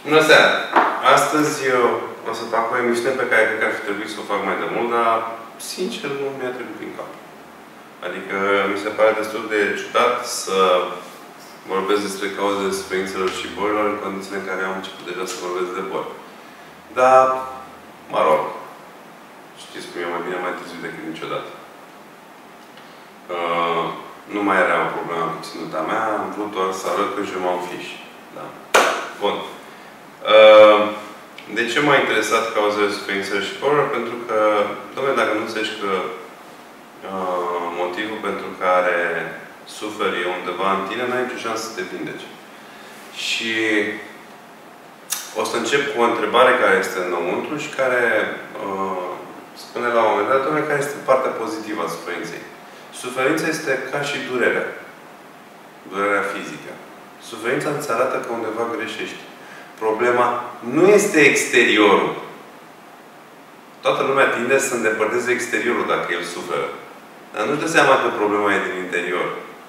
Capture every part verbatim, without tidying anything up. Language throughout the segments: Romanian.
Bună seara! Astăzi eu o să fac o emisiune pe care cred că ar fi trebuit să o fac mai de mult, dar, sincer, nu mi-a trecut prin cap. Adică mi se pare destul de ciudat să vorbesc despre cauzele suferințelor și bolilor în condițiile în care am început deja să vorbesc de boli. Dar, mă rog, știți cum e, mai bine mai târziu decât niciodată. Uh, nu mai era o problemă cu ținuta mea, am vrut doar să arăt că je m'en fiche. Da. Bun. Uh, de ce m-a interesat cauzele suferințelor și bolilor? Pentru că, dom'le, dacă nu înțelegi că uh, motivul pentru care suferi e undeva în tine, n-ai nicio șansă să te vindeci. Și o să încep cu o întrebare care este înăuntru și care uh, spune la un moment dat, dom'le, care este partea pozitivă a suferinței. Suferința este ca și durerea. Durerea fizică. Suferința îți arată că undeva greșești. Problema nu este exteriorul. Toată lumea tinde să îndepărteze exteriorul dacă el suferă. Dar nu-și dă seama că problema e din interior.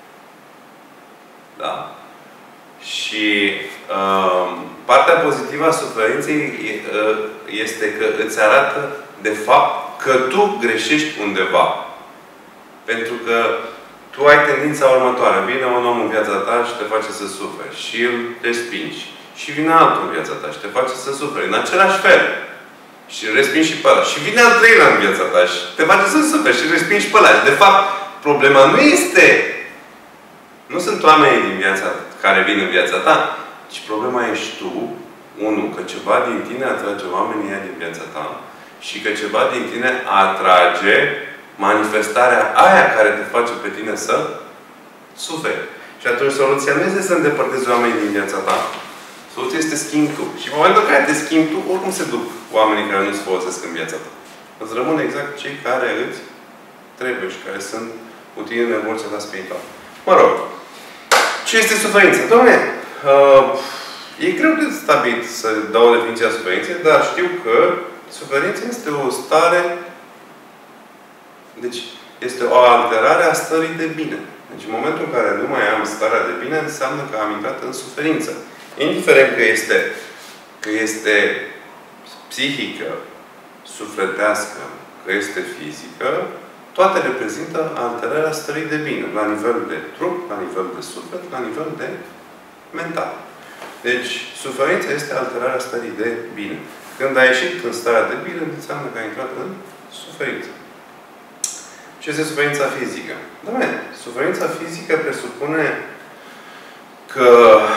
Da? Și uh, partea pozitivă a suferinței uh, este că îți arată, de fapt, că tu greșești undeva. Pentru că tu ai tendința următoare. Vine un om în viața ta și te face să suferi. Și îl respingi. Și vine altul în viața ta și te face să suferi. În același fel. Și îl respingi și pe ăla. Și vine al treilea în viața ta și te face să suferi. Și îl respingi pe ăla. Și de fapt, problema nu este... Nu sunt oamenii din viața care vin în viața ta. Ci problema ești tu. Unu, că ceva din tine atrage oamenii ăia din viața ta. Și că ceva din tine atrage manifestarea aia care te face pe tine să suferi. Și atunci soluția nu este să îndepărtezi oamenii din viața ta. Soluția este să schimbi tu. Și în momentul în care te schimbi tu, oricum se duc oamenii care nu se folosesc în viața ta. Îți rămân exact cei care îți trebuie și care sunt utili în evoluția ta spirituală. Mă rog. Ce este suferința? Doamne, uh, e greu de stabilit să dau o definiție a suferinței, dar știu că suferința este o stare. Deci, este o alterare a stării de bine. Deci, în momentul în care nu mai am starea de bine, înseamnă că am intrat în suferință. Indiferent că este, că este psihică, sufletească, că este fizică, toate reprezintă alterarea stării de bine. La nivel de trup, la nivel de suflet, la nivel de mental. Deci, suferința este alterarea stării de bine. Când ai ieșit în starea de bine, înseamnă că ai intrat în suferință. Ce este suferința fizică? Doamne, suferința fizică presupune că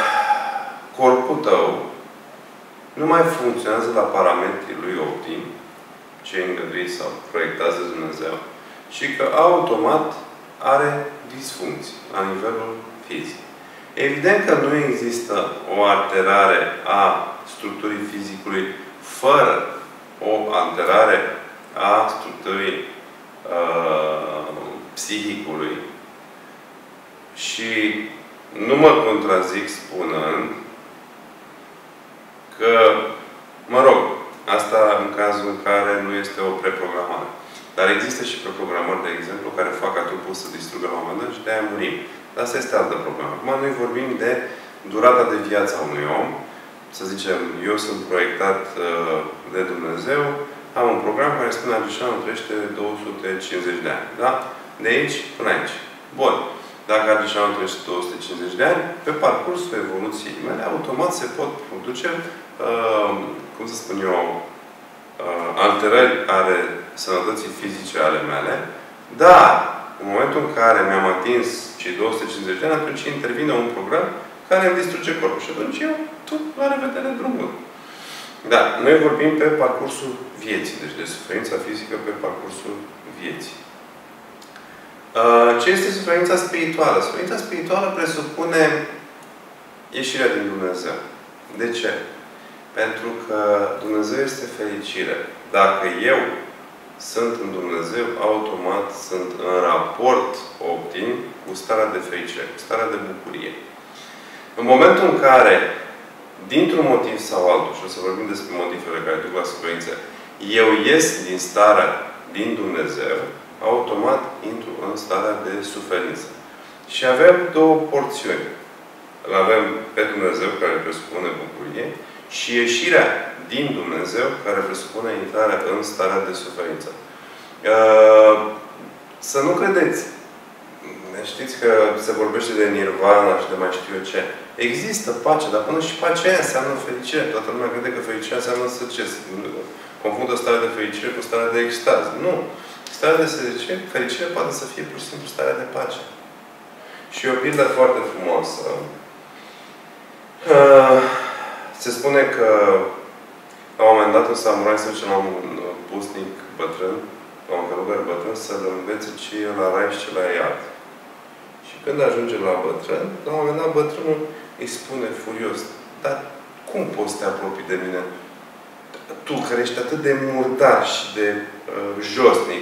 corpul tău nu mai funcționează la parametrii lui optim, ce îngăduit sau proiectează Dumnezeu, și că automat are disfuncții la nivelul fizic. Evident că nu există o alterare a structurii fizicului fără o alterare a structurii uh, psihicului. Și nu mă contrazic spunând că, mă rog, asta în cazul în care nu este o preprogramare. Dar există și preprogramări, de exemplu, care fac ca trupul să distrugă la un moment dat și de-aia murim. Dar asta este altă problemă. Acum noi vorbim de durata de viață a unui om. Să zicem, eu sunt proiectat uh, de Dumnezeu, am un program care spune Argișanul trăiește două sute cincizeci de ani. Da? De aici până aici. Bun. Dacă Argișanul trăiește două sute cincizeci de ani, pe parcursul evoluției mele, automat se pot produce, uh, cum să spun eu, uh, alterări ale sănătății fizice ale mele, dar în momentul în care mi-am atins cei două sute cincizeci de ani, atunci intervine un program care îmi distruge corpul. Și atunci eu, tot la revedere drumul. Da, noi vorbim pe parcursul vieții. Deci de suferința fizică pe parcursul vieții. Ce este suferința spirituală? Suferința spirituală presupune ieșirea din Dumnezeu. De ce? Pentru că Dumnezeu este fericire. Dacă eu sunt în Dumnezeu, automat sunt în raport optim cu starea de fericire, cu starea de bucurie. În momentul în care, dintr-un motiv sau altul, și o să vorbim despre motivele care duc la suferință, eu ies din starea din Dumnezeu, automat intru în starea de suferință. Și avem două porțiuni. Îl avem pe Dumnezeu, care presupune bucurie, și ieșirea din Dumnezeu, care presupune intrarea în starea de suferință. Să nu credeți. Știți că se vorbește de nirvana și de mai știu eu ce. Există pace, dar până și pacea aia înseamnă fericire. Toată lumea crede că fericirea înseamnă să ce? Confundă starea de fericire cu starea de extaz. Nu. Starea de fericire, fericire poate să fie pur și simplu starea de pace. Și o pildă foarte frumoasă. Se spune că la un moment dat un samurai se duce la un pusnic bătrân, la un călugăr bătrân, să-l învețe ce e la rai și ce la iad. Și când ajunge la bătrân, la un moment dat bătrânul îi spune furios: dar cum poți să te apropii de mine? Tu, care ești atât de murdar și de uh, josnic.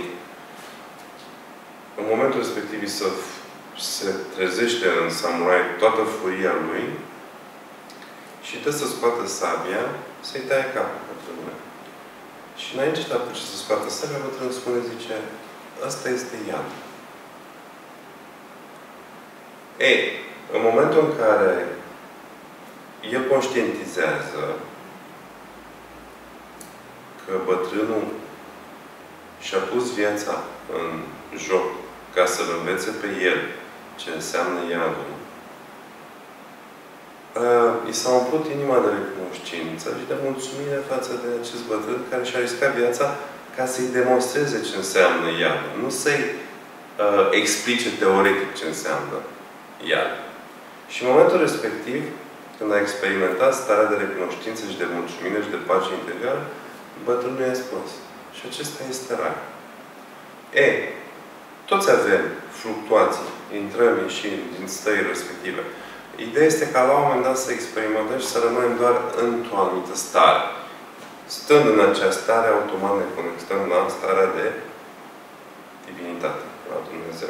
În momentul respectiv se, se trezește în samurai toată furia lui și dă să scoată sabia, să-i taie capul bătrânului. Și înainte de apuce să scoată sabia, bătrânul spune, zice: ăsta este iad. Ei, în momentul în care el conștientizează că bătrânul și-a pus viața în joc ca să-l învețe pe el ce înseamnă iadul, i s-a umplut inima de recunoștință și de mulțumire față de acest bătrân care și-a riscat viața ca să-i demonstreze ce înseamnă iadul. Nu să-i uh, explice teoretic ce înseamnă iad. Și în momentul respectiv, când a experimentat starea de recunoștință și de mulțumire și de pace interioară, bătrânul i-a spus: și acesta este rai. E, toți avem fluctuații, intrăm, ieșim din stări respective. Ideea este ca la un moment dat să experimentăm și să rămânem doar într-o anumită stare. Stând în acea stare, automat ne conectăm la starea de divinitate, la Dumnezeu.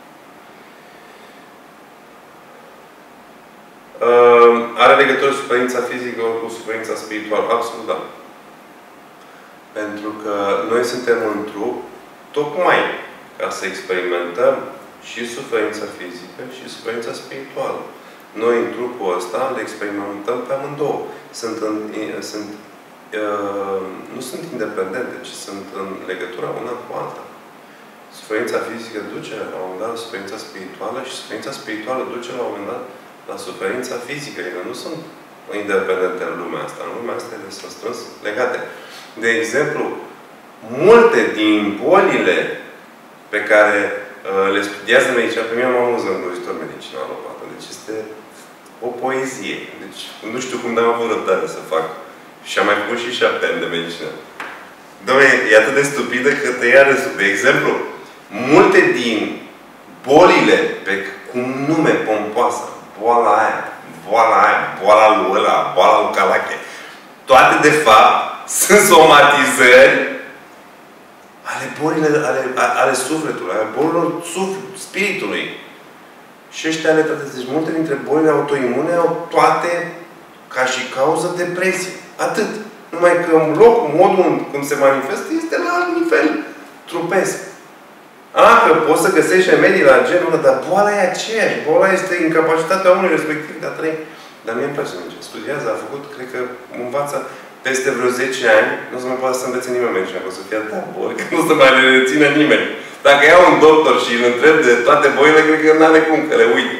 Uh, are legătură suferința fizică cu suferința spirituală? Absolut da. Pentru că noi suntem în trup tocmai ca să experimentăm și suferința fizică și suferința spirituală. Noi în trupul ăsta le experimentăm pe amândouă. Sunt în, sunt, uh, nu sunt independente, ci sunt în legătura una cu alta. Suferința fizică duce la un moment dat la suferința spirituală și suferința spirituală duce la un moment dat la suferința fizică. Ele nu sunt independente în lumea asta. În lumea asta ele sunt strâns legate. De exemplu, multe din bolile pe care uh, le studiază medicina, pe mine m-am amuzat îngrozitor medicina alopată. Deci este o poezie. Deci nu știu cum n-am avut răbdare să fac. Și am mai făcut și șapte ani de medicină. Doamne, e atât de stupidă că te ia râsul. De exemplu, multe din bolile pe cum nume pompoasă, boala aia, boala aia, boala lui ăla, boala lui Calache, toate de fapt sunt somatizări ale bolile, ale, ale sufletului, ale bolilor spiritului. Și ăștia le tratează. Deci multe dintre bolile autoimune au toate ca și cauză depresie. Atât. Numai că în loc, modul cum se manifestă este la alt nivel trupesc. A, că poți să găsești remedii la genul ăla, dar boala e aceeași. Boala este incapacitatea omului respectiv de a trăi. Dar mie îmi place să merge. Studiază, a făcut, cred că învață peste vreo zece ani, nu o să mai poată să învețe nimeni medicină, că o să fie atâta boli, că nu o să mai le rețină nimeni. Dacă iau un doctor și îl întreb de toate bolile, cred că n-are cum, că le uită.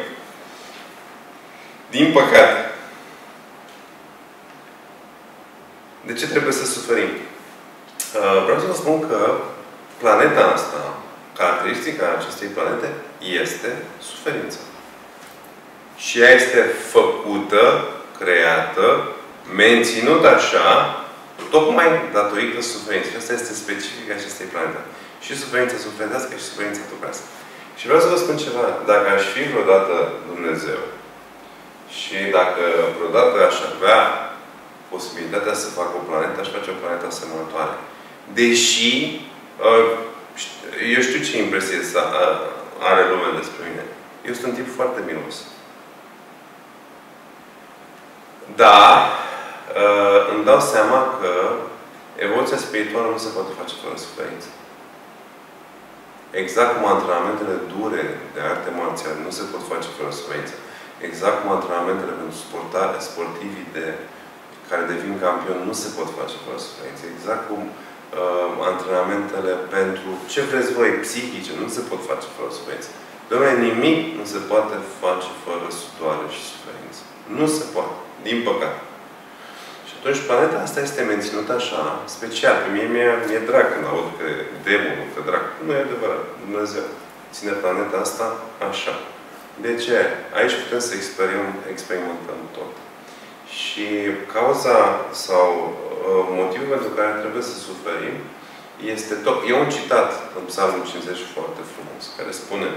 Din păcate. De ce trebuie să suferim? Vreau să vă spun că planeta asta, caracteristica acestei planete, este suferința. Și ea este făcută, creată, menținută așa, tocmai datorită suferinței. Asta este specific acestei planete. Și suferința sufletească și suferința trupească. Și vreau să vă spun ceva. Dacă aș fi vreodată Dumnezeu și dacă vreodată aș avea posibilitatea să fac o planetă, aș face o planetă asemănătoare. Deși eu știu ce impresie are lumea despre mine. Eu sunt un tip foarte milos. Dar îmi dau seama că evoluția spirituală nu se poate face fără suferință. Exact cum antrenamentele dure de arte marțiale nu se pot face fără suferință. Exact cum antrenamentele pentru sportivii de care devin campioni nu se pot face fără suferință. Exact cum uh, antrenamentele pentru ce vreți voi, psihice, nu se pot face fără suferință. Dom'le, nimic nu se poate face fără sudoare și suferință. Nu se poate. Din păcate. Și atunci planeta asta este menținută așa, special. Pe mie mi-e, mi-e drag când aud că demonul, că drag. Nu e adevărat. Dumnezeu ține planeta asta așa. De ce? Aici putem să experimentăm tot. Și cauza sau uh, motivul pentru care trebuie să suferim este tot. E un citat în Psalmul cincizeci foarte frumos, care spune: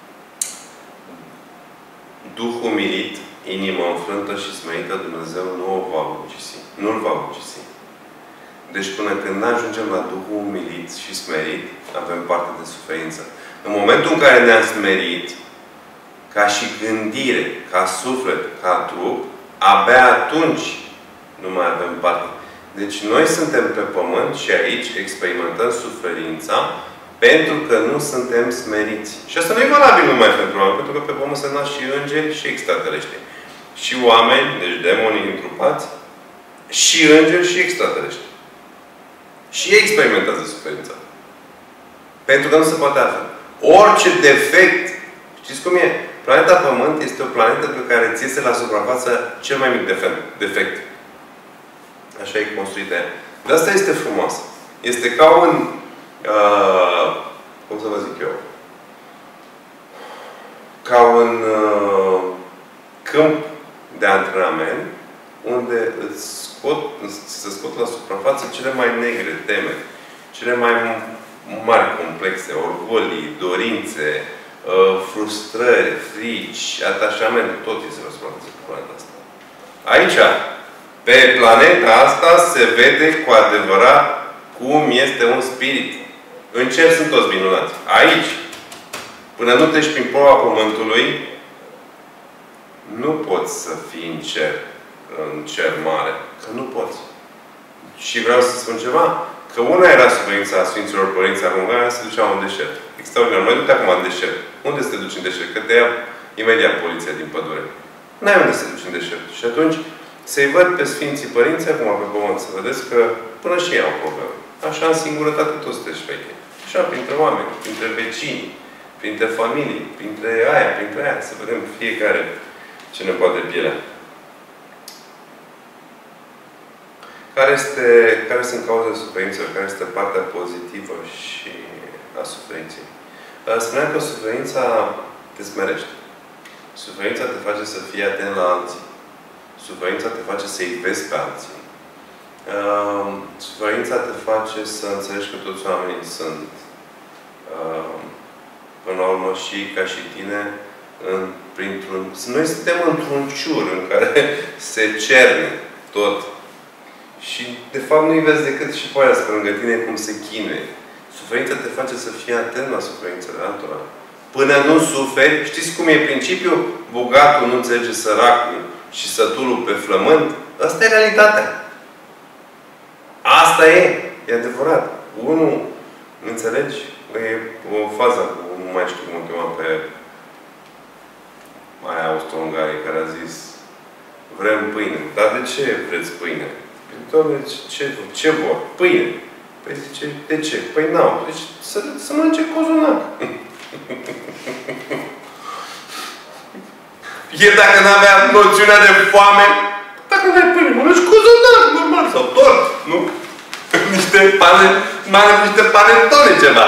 Duh umilit, inimă înfrântă și smerită, Dumnezeu nu o va ucisi. Nu-l va ucisi. Deci până când nu ajungem la Duhul umilit și smerit, avem parte de suferință. În momentul în care ne-am smerit, ca și gândire, ca suflet, ca trup, abia atunci nu mai avem parte. Deci noi suntem pe pământ și aici experimentăm suferința pentru că nu suntem smeriți. Și asta nu e valabil numai pentru oameni, pentru că pe pământ se nasc și îngeri și extraterestri. Și oameni, deci demonii întrupați, și îngeri și extraterestri. Și ei experimentează suferința. Pentru că nu se poate altfel. Orice defect, știți cum e? Planeta Pământ este o planetă pe care ți iese la suprafață cel mai mic defect. Așa e construită ea. De asta este frumoasă. Este ca un... Uh, cum să vă zic eu? Ca un uh, câmp de antrenament unde îți scot, se scot la suprafață cele mai negre teme, cele mai mari complexe, orgolii, dorințe, uh, frustrări, frici, atașament, tot este la suprafață pe planeta asta. Aici, pe planeta asta, se vede cu adevărat cum este un spirit. În cer sunt toți minunați. Aici, până nu treci prin proba Pământului, nu poți să fii în cer, în cer mare. Că nu poți. Și vreau să spun ceva, că una era suferința Sfinților Părinți acum, care se duceau în deșert. Extraordinar. Mai du-te acum în deșert. Unde să te duci în deșert? Că te ia imediat poliția din pădure. N-ai unde să te duci în deșert. Și atunci, să-i văd pe Sfinții Părinți acum pe pământ, să vedeți că până și ei au probleme. Așa, în singurătate, toți te șpeche. Așa, printre oameni, printre vecini, printre familii, printre aia, printre aia, să vedem fiecare ce ne poate pielea. Care, este, care sunt cauzele suferințelor? Care este partea pozitivă și a suferinței? Spuneam că suferința te smerește. Suferința te face să fii atent la alții. Suferința te face să-i vezi pe alții. Uh, suferința te face să înțelegi că toți oamenii sunt uh, până la urmă și ca și tine în, printr-un... Noi suntem într-un ciur în care se cerne tot. Și de fapt nu-i vezi decât și pe aia lângă tine cum se chinuie. Suferința te face să fii atent la suferințele altora. Până nu suferi, știți cum e principiul? Bogatul nu înțelege săracul și sătulul pe flământ. Asta e realitatea. Asta e. E adevărat. Unul, înțelegi? E o fază cu, nu mai știu cum o chema pe aia austro-ungarii care a zis: vrem pâine. Dar de ce vreți pâine? Păi, Doamne, ce, ce vor? Pâine. Păi zice, de ce? Păi n-au. Deci să, să mănânce cozonac. E dacă n-avea noțiunea de foame, dacă n-ai pâine, mănânci cozonac, normal, sau tort, nu? Niște pane, mai niște panetone ceva.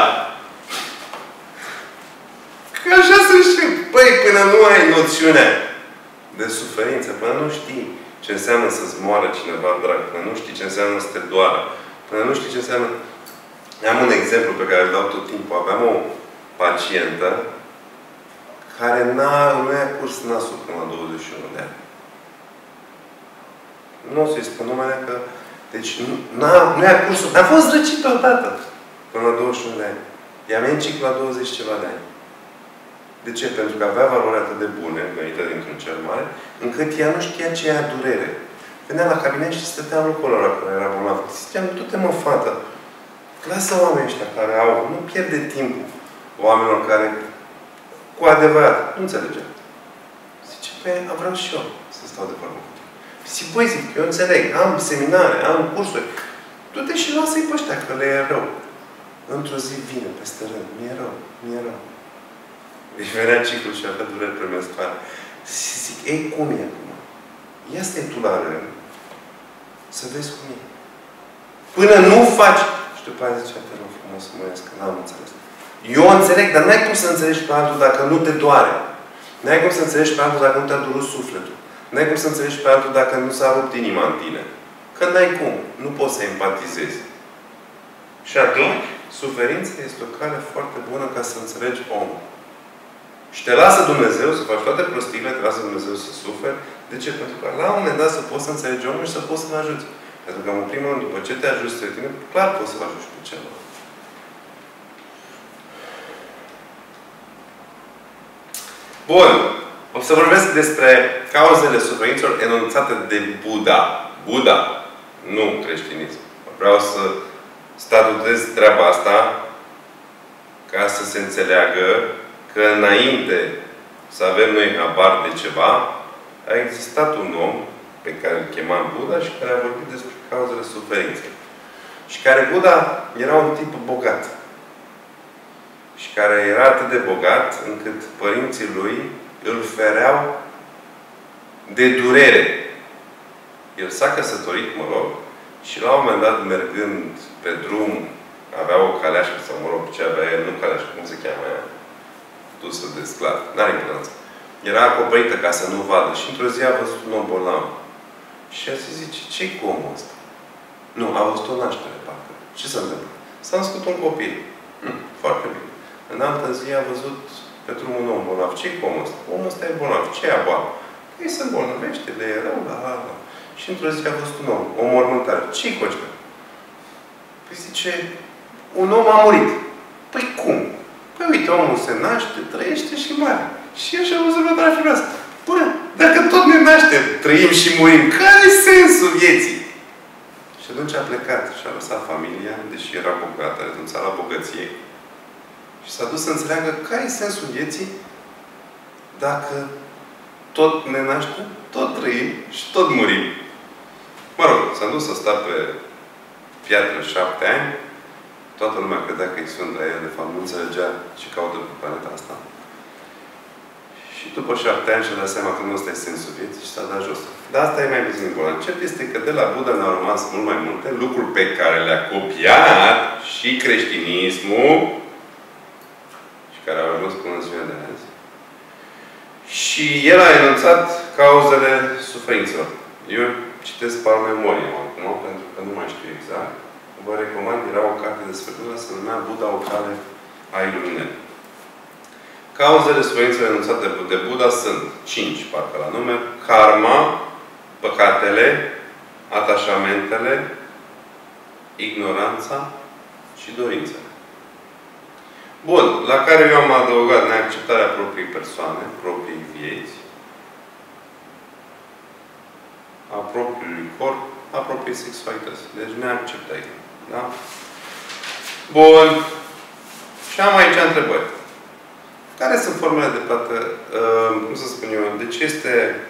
Că așa sunt și... Păi, până nu ai noțiunea de suferință, până nu știi ce înseamnă să-ți moară cineva drag, până nu știi ce înseamnă să te doară, până nu știi ce înseamnă... Am un exemplu pe care îl dau tot timpul. Aveam o pacientă care nu i-a curs nasul până la douăzeci și unu de ani. Nu o să-i spun numele că... Deci nu i-a curs... A fost răcită odată până la douăzeci și unu de ani. I-a venit la douăzeci ceva de ani. De ce? Pentru că avea valori atât de bune, venită dintr-un cer mare, încât ea nu știa ce era durere. Venea la cabinet și stătea în locul ăla care era bolnav. Ziceam, du-te mă, fată. Lasă oamenii ăștia care au... Nu pierde timpul oamenilor care cu adevărat nu înțelegea. Zice, păi, vreau și eu să stau de vorbă. Zic, băi, zic, eu înțeleg, am seminare, am cursuri. Du-te și lasă-i pe ăștia, că le e rău. Într-o zi vine peste rând. Mi-e rău, mi-e rău. Deci venea ciclul și avea dureri premenstruale. Și zic, ei, cum e acum? Ia stai tu la rând, să vezi cum e. Până nu faci... Și după aia zicea, te rog frumos să mă ies, că n-am înțeles. Eu înțeleg, dar n-ai cum să înțelegi pe altul dacă nu te doare. N-ai cum să înțelegi pe altul dacă nu te-a durut sufletul. N-ai cum să înțelegi pe altul dacă nu s-a rupt inima în tine. Că n-ai cum. Nu poți să empatizezi. Și atunci, suferința este o cale foarte bună ca să înțelegi omul. Și te lasă Dumnezeu să faci toate prostiile, te lasă Dumnezeu să suferi. De ce? Pentru că la un moment dat să poți să înțelegi omul și să poți să-l ajuți. Pentru că în primul rând, după ce te ajuți pe tine, clar poți să-l ajuți pe celălalt. Bun. O să vorbesc despre cauzele suferințelor enunțate de Buddha. Buddha, nu creștinism. Vreau să statutez treaba asta ca să se înțeleagă că înainte să avem noi habar de ceva, a existat un om pe care îl chemam Buddha și care a vorbit despre cauzele suferinței. Și care Buddha era un tip bogat. Și care era atât de bogat încât părinții lui îl fereau de durere. El s-a căsătorit, mă rog, și la un moment dat, mergând pe drum, avea o caleașcă, sau mă rog, ce avea el, nu caleașcă, cum se cheamă aia? Dusă de sclav. N-are importanță. Era acoperită ca să nu vadă. Și într-o zi a văzut un om bolnav. Și a zis, zice, ce-i cu omul ăsta? Nu, a văzut o naștere, parcă. Ce s-a întâmplat? S-a născut un copil. Hm, foarte bine. În altă zi a văzut pe drumul un om bolnav. Ce-i cu omul ăsta? Omul ăsta e bolnav. Ce e boală? Ei se îmbolnăvește, le e rău, la, la, la. Și într-o zi a văzut un om, o mormântare. Ce-i cu ăștia? Păi zice, un om a murit. Păi cum? Păi uite, omul se naște, trăiește și moare. Și el și-a văzut la asta. Bă, dacă tot ne naștem, trăim și murim, care-i sensul vieții? Și atunci a plecat și a lăsat familia, deși era bogat, a renunțat la bogăție. Și s-a dus să înțeleagă care-i sensul vieții dacă tot ne naștem, tot trăim și tot murim. Mă rog, s-a dus să sta pe piatră șapte ani. Toată lumea credea că e sfânt, dar el, de fapt, nu înțelegea ce caută pe planeta asta. Și după șapte ani și-a dat seama că nu ăsta e sensul vieții și s-a dat jos. Dar asta e mai puțin important. Cert este că de la Buddha ne-au rămas mult mai multe lucruri pe care le-a copiat și creștinismul și care au ajuns până în ziua de azi. Și el a enunțat cauzele suferințelor. Eu citesc par memorie acum, pentru că nu mai știu exact. Vă recomand, era o carte despre Buddha, se numea Buddha, o cale a iluminării. Cauzele suferințelor enunțate de Buddha sunt cinci, parcă la nume: karma, păcatele, atașamentele, ignoranța și dorințele. Bun. La care eu am adăugat neacceptarea propriei persoane, propriei vieți, a propriului corp, a propriei sexualități. Deci neacceptări. Da? Bun. Și am aici întrebări. Care sunt formele de plată? Uh, cum să spun eu? De ce este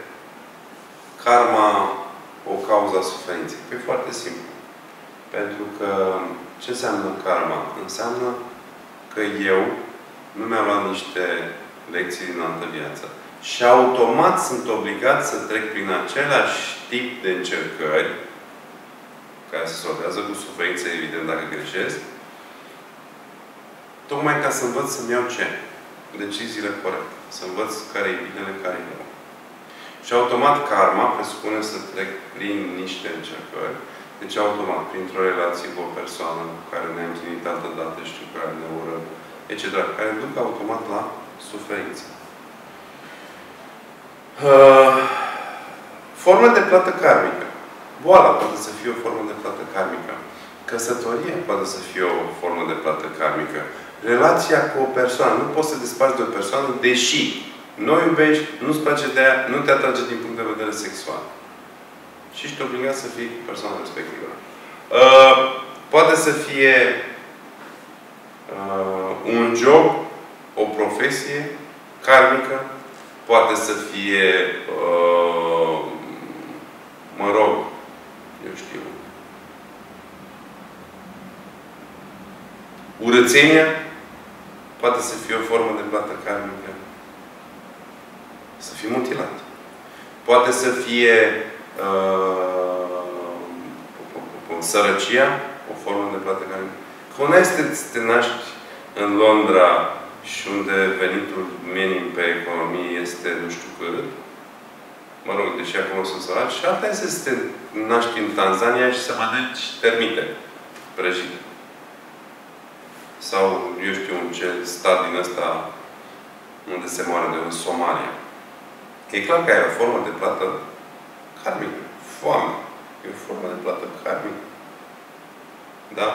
karma o cauză a suferinței? Păi foarte simplu. Pentru că ce înseamnă karma? Înseamnă că eu nu mi-am luat niște lecții din altă viață. Și automat sunt obligat să trec prin același tip de încercări care se solvează cu suferință, evident, dacă greșesc, tocmai ca să învăț să-mi iau ce? Deciziile corecte. Să învăț care e binele, care e rău. Și automat karma presupune să trec prin niște încercări. Deci automat, printr-o relație cu o persoană cu care ne-am întâlnit altă dată și cu care ne ură, et cetera, care duc automat la suferință. Uh, formă de plată karmică. Boala poate să fie o formă de plată karmică. Căsătoria poate să fie o formă de plată karmică. Relația cu o persoană. Nu poți să desparți de o persoană, deși nu o iubești, nu-ți place de ea, nu te atrage din punct de vedere sexual. Și ești obligat să fii cu persoana respectivă. Uh, poate să fie uh, un job, o profesie karmică, poate să fie uh, mă rog, eu știu, urățenia poate să fie o formă de plată karmică. Să fii mutilat. Poate să fie uh, sărăcia, o formă de plată karmică. Că una este să te naști în Londra și unde venitul minim pe economie este nu știu cât. Mă rog, deși acum sunt săraci. Și alta este să te naști în Tanzania și să mănânci termite prăjite. Sau, eu știu, în ce stat din ăsta unde se moare de în Somalia. E clar că ai o formă de plată karmică. Foame. E o formă de plată karmică. Da?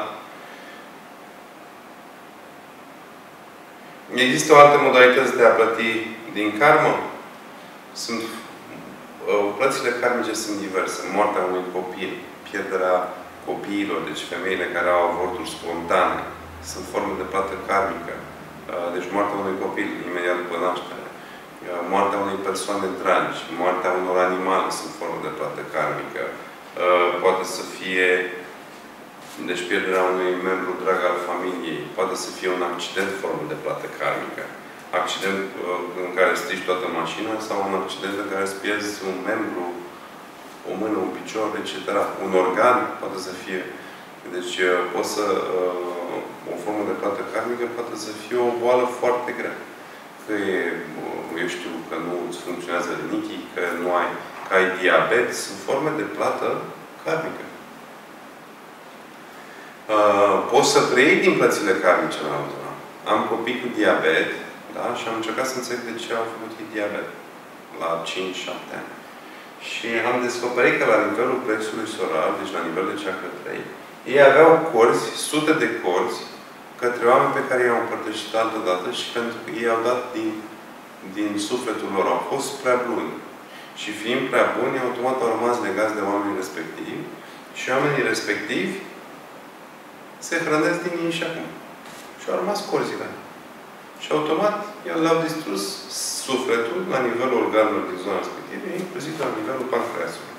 Există o altă modalitate de a plăti din karmă? Sunt, plățile karmice sunt diverse. Moartea unui copil, pierderea copiilor, deci femeile care au avorturi spontane, sunt forme de plată karmică. Deci moartea unui copil imediat după naștere. Moartea unei persoane dragi, moartea unor animale sunt forme de plată karmică. Poate să fie, deci pierderea unui membru drag al familiei, poate să fie un accident formă de plată karmică. Accident în care strici toată mașina sau un accident în care îți pierzi un membru, o mână, un picior, et cetera. Un organ poate să fie. Deci poate să, o formă de plată karmică poate să fie o boală foarte grea. Că e, eu știu, că nu îți funcționează rinichii, că nu ai, că ai diabet, sunt forme de plată karmică. Uh, poți să preiei din plățile karmice la altora. Am copii cu diabet, da? Și am încercat să înțeleg de ce au făcut ei diabet la cinci șapte ani. Și am descoperit că la nivelul plexului solar, deci la nivel de chakra trei, ei aveau corzi, sute de corzi, către oameni pe care i-au împărtășit altă dată și pentru că ei au dat din, din sufletul lor. Au fost prea buni. Și fiind prea buni, automat au rămas legați de oamenii respectivi și oamenii respectivi se hrănesc din ei și acum. Și au rămas corzile. Și automat, el le-au distrus sufletul la nivelul organelor din zona respectivă, inclusiv la nivelul pancreasului.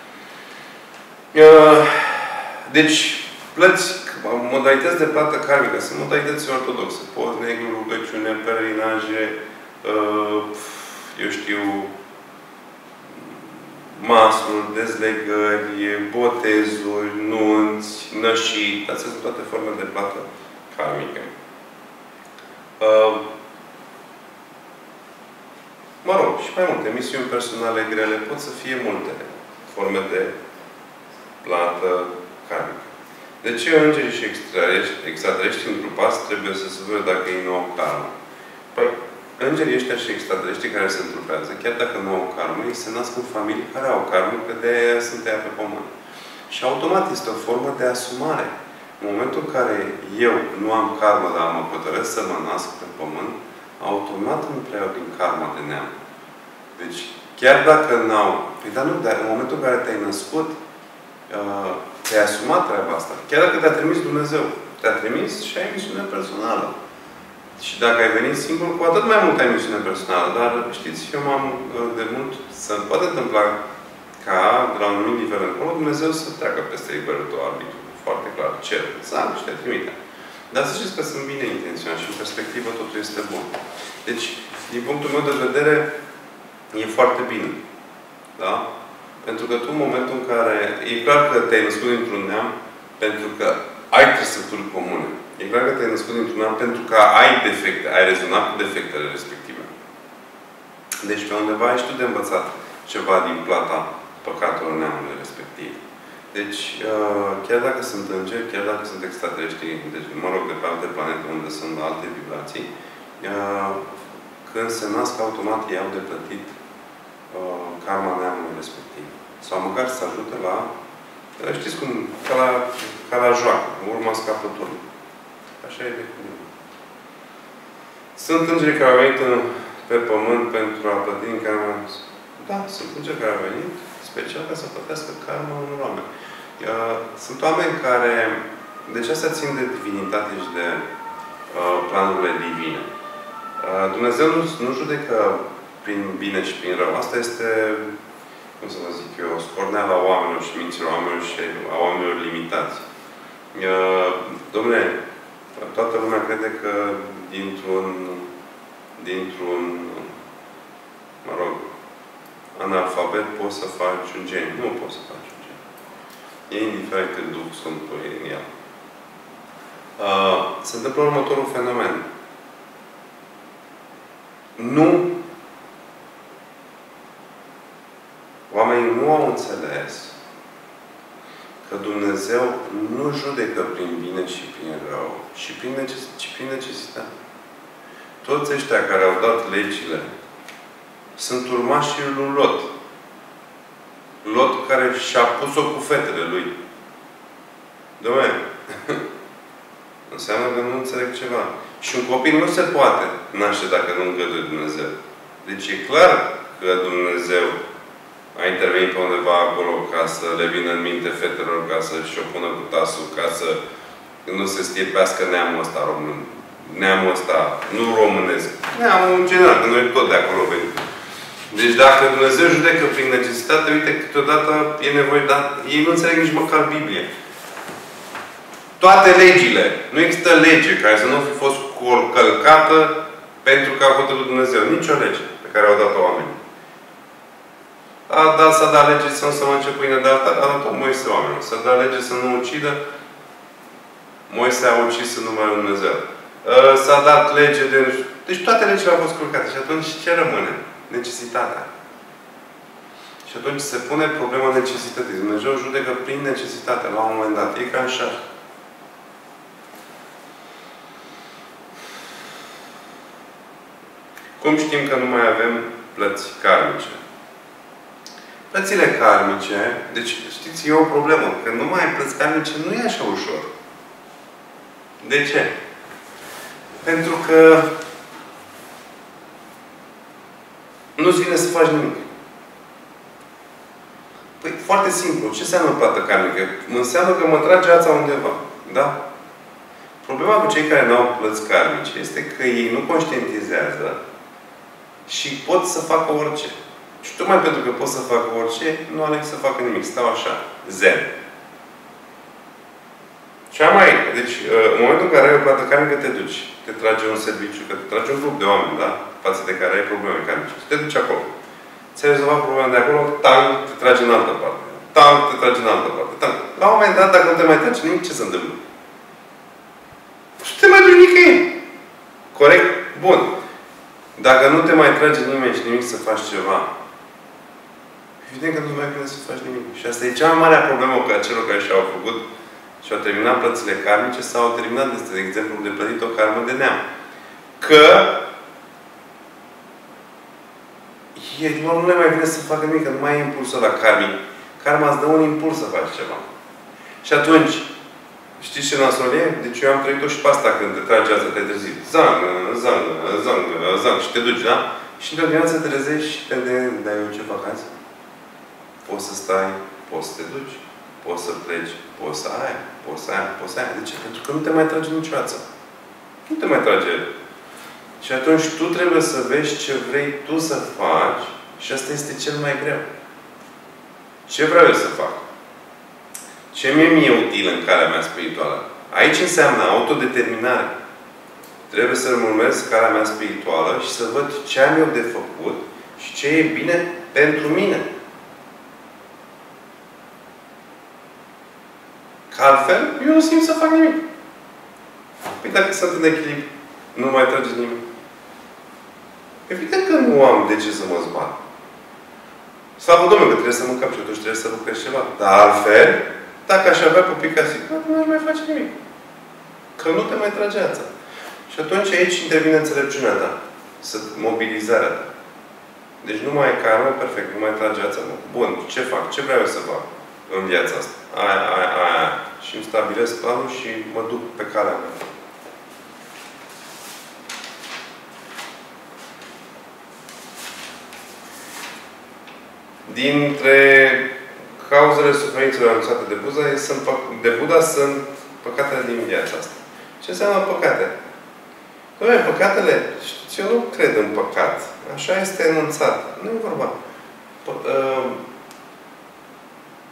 Deci, plăți, modalități de plată karmică sunt modalități ortodoxe. Post, negru, rugăciune, pelerinaje, eu știu, masuri, dezlegări, botezuri, nunți, nășiri. Astea sunt toate forme de plată karmică. Mă rog, și mai multe. Misiuni personale grele. Pot să fie multe forme de plată karmică. De ce îngerii și extraterestri întrupați trebuie să se vadă dacă ei nu au karmă? Păi, îngerii ăștia și extraterestri care se întrupează, chiar dacă nu au karmă, ei se nasc în familii care au karmă, că de-aia sunt aia pe pământ. Și automat este o formă de asumare. În momentul în care eu nu am karmă, dar mă hotărăsc să mă nasc pe pământ, automat îmi preiau din karma de neam. Deci, chiar dacă n-au... Păi, dar nu, dar în momentul în care te-ai născut, uh, te-ai asumat treaba asta. Chiar dacă te-a trimis Dumnezeu. Te-a trimis și ai misiune personală. Și dacă ai venit singur, cu atât mai mult ai misiune personală. Dar, știți, eu m-am de mult... Să poate întâmpla ca, de la un anumit nivel încolo, Dumnezeu să treacă peste liberul tău arbitru. Foarte clar. Cer. Să și te trimite. Dar să știți că sunt bine intenționat și în perspectivă totul este bun. Deci, din punctul meu de vedere, e foarte bine. Da? Pentru că tu, în momentul în care... E clar că te-ai născut dintr-un neam pentru că ai trăsături comune. E clar că te-ai născut dintr-un neam pentru că ai defecte. Ai rezonat cu defectele respective. Deci, pe undeva ești tu de învățat ceva din plata păcatelor neamului respectiv. Deci, chiar dacă sunt îngeri, chiar dacă sunt extraterestri, deci, mă rog, de pe alte planete unde sunt alte vibrații, când se nasc, automat ei au de plătit karma neamului respectiv. Sau măcar să ajute la... Știți cum? Ca la, ca la joacă. Urma scapă turnul. Așa e de cum. Sunt îngeri care au venit pe pământ pentru a plăti în karma... Da, sunt îngeri care au venit special ca să plătească karma unor oameni. Sunt oameni care... Deci astea țin de divinitate și de uh, planurile divine. Uh, Dumnezeu nu, nu judecă prin bine și prin rău. Asta este cum să vă zic eu, scorneala oamenilor și minților oamenilor și a oamenilor limitați. Dom'le, toată lumea crede că dintr-un dintr-un mă rog, analfabet poți să faci un geniu. Nu poți să faci un geniu. E indiferent cât Duh Sfântul e în el. Uh, se întâmplă următorul fenomen. Nu oamenii nu au înțeles că Dumnezeu nu judecă prin bine și prin rău, ci prin, neces ci prin necesitate. Toți ăștia care au dat legile sunt urmașii lui Lot. Lot care și-a pus-o cu fetele lui. Dom'le, înseamnă că nu înțeleg ceva. Și un copil nu se poate naște dacă nu îngăduie Dumnezeu. Deci e clar că Dumnezeu a intervenit pe undeva acolo ca să le vină în minte fetelor, ca să-și o pună cu tasul, ca să nu se stirpească neamul ăsta român. Neamul ăsta, nu românesc. Neamul în general, că noi tot de acolo venim. Deci dacă Dumnezeu judecă prin necesitate, uite, câteodată e nevoie, dar ei nu înțeleg nici măcar Biblie. Toate legile. Nu există lege care să nu fi fost călcată pentru că a hotărât Dumnezeu. Nici o lege pe care au dat-o oamenii. A dat să da lege să nu se mănânce pâine de altar, a dat-o Moise oamenilor. Să da lege să nu ucidă, Moise a ucis în numele Lui Dumnezeu. S-a dat lege de... Deci toate legile au fost călcate. Și atunci ce rămâne? Necesitatea. Și atunci se pune problema necesității. Dumnezeu judecă prin necesitate la un moment dat. E ca în șah. Cum știm că nu mai avem plăți karmice? Plățile karmice, deci știți, e o problemă. Că nu mai ai plăți karmice nu e așa ușor. De ce? Pentru că nu-ți vine să faci nimic. Păi, foarte simplu. Ce înseamnă plată karmică? Înseamnă că mă trage ața undeva. Da? Problema cu cei care nu au plăți karmice este că ei nu conștientizează și pot să facă orice. Și tocmai pentru că pot să facă orice, nu aleg să facă nimic. Stau așa. Zen. Cea mai... Deci, în momentul în care ai o plată karmică, te duci. Te trage un serviciu, că te trage un grup de oameni, da? Față de care ai probleme karmice. Te duci acolo. Ți-ai rezolvat problema de acolo, tang, te trage în altă parte. Tang, te trage în altă parte. Tang. La un moment dat, dacă nu te mai trage nimic, ce se întâmplă? Și te mai duci nicăieri. Corect? Bun. Dacă nu te mai trage nimeni și nimic să faci ceva, evident că nu mai crede să faci nimic. Și asta e cea mai mare problemă cu celor care și-au făcut și au terminat plățile karmice sau au terminat, de exemplu, de plătit o karmă de neam. Că ei nu le mai vine să facă nimic, că nu mai e impulsul ăla karmic. Karma îți dă un impuls să faci ceva. Și atunci, știți ce nasol e? Deci eu am trăit-o și pe asta când te trage asta, te-ai trezit. Zangă, zangă, zangă, zangă. Și te duci, da? Și într-o dimineață te trezești și te gândești, dar eu ce fac azi? Poți să stai, poți să te duci, poți să pleci, poți să ai, poți să ai, poți să ai. De ce? Pentru că nu te mai trage niciodată. Nu te mai trage. Și atunci tu trebuie să vezi ce vrei tu să faci și asta este cel mai greu. Ce vreau eu să fac? Ce mi-e mie util în calea mea spirituală? Aici înseamnă autodeterminare. Trebuie să-mi urmez calea mea spirituală și să văd ce am eu de făcut și ce e bine pentru mine. Că altfel, eu nu simt să fac nimic. Păi dacă sunt în echilibru, nu mai trage nimic. Evident că nu am de ce să mă zbat. Slavă Domnului, că trebuie să mâncăm și atunci trebuie să lucrez ceva. Dar altfel, dacă aș avea copii ca zic, nu aș mai face nimic. Că nu te mai trage ața. Și atunci aici intervine înțelepciunea ta. Să mobilizarea ta. Deci nu mai ai karmă, perfect, nu mai trage ața. Bun, ce fac? Ce vreau eu să fac în viața asta? Aia, aia, aia. Și îmi stabilesc planul și mă duc pe calea mea. Dintre cauzele suferințelor anunțate de Buddha, sunt, de Buddha sunt păcatele din viața asta. Ce înseamnă păcate? Doamne, păcatele, știți, eu nu cred în păcat. Așa este enunțat. Nu e vorba.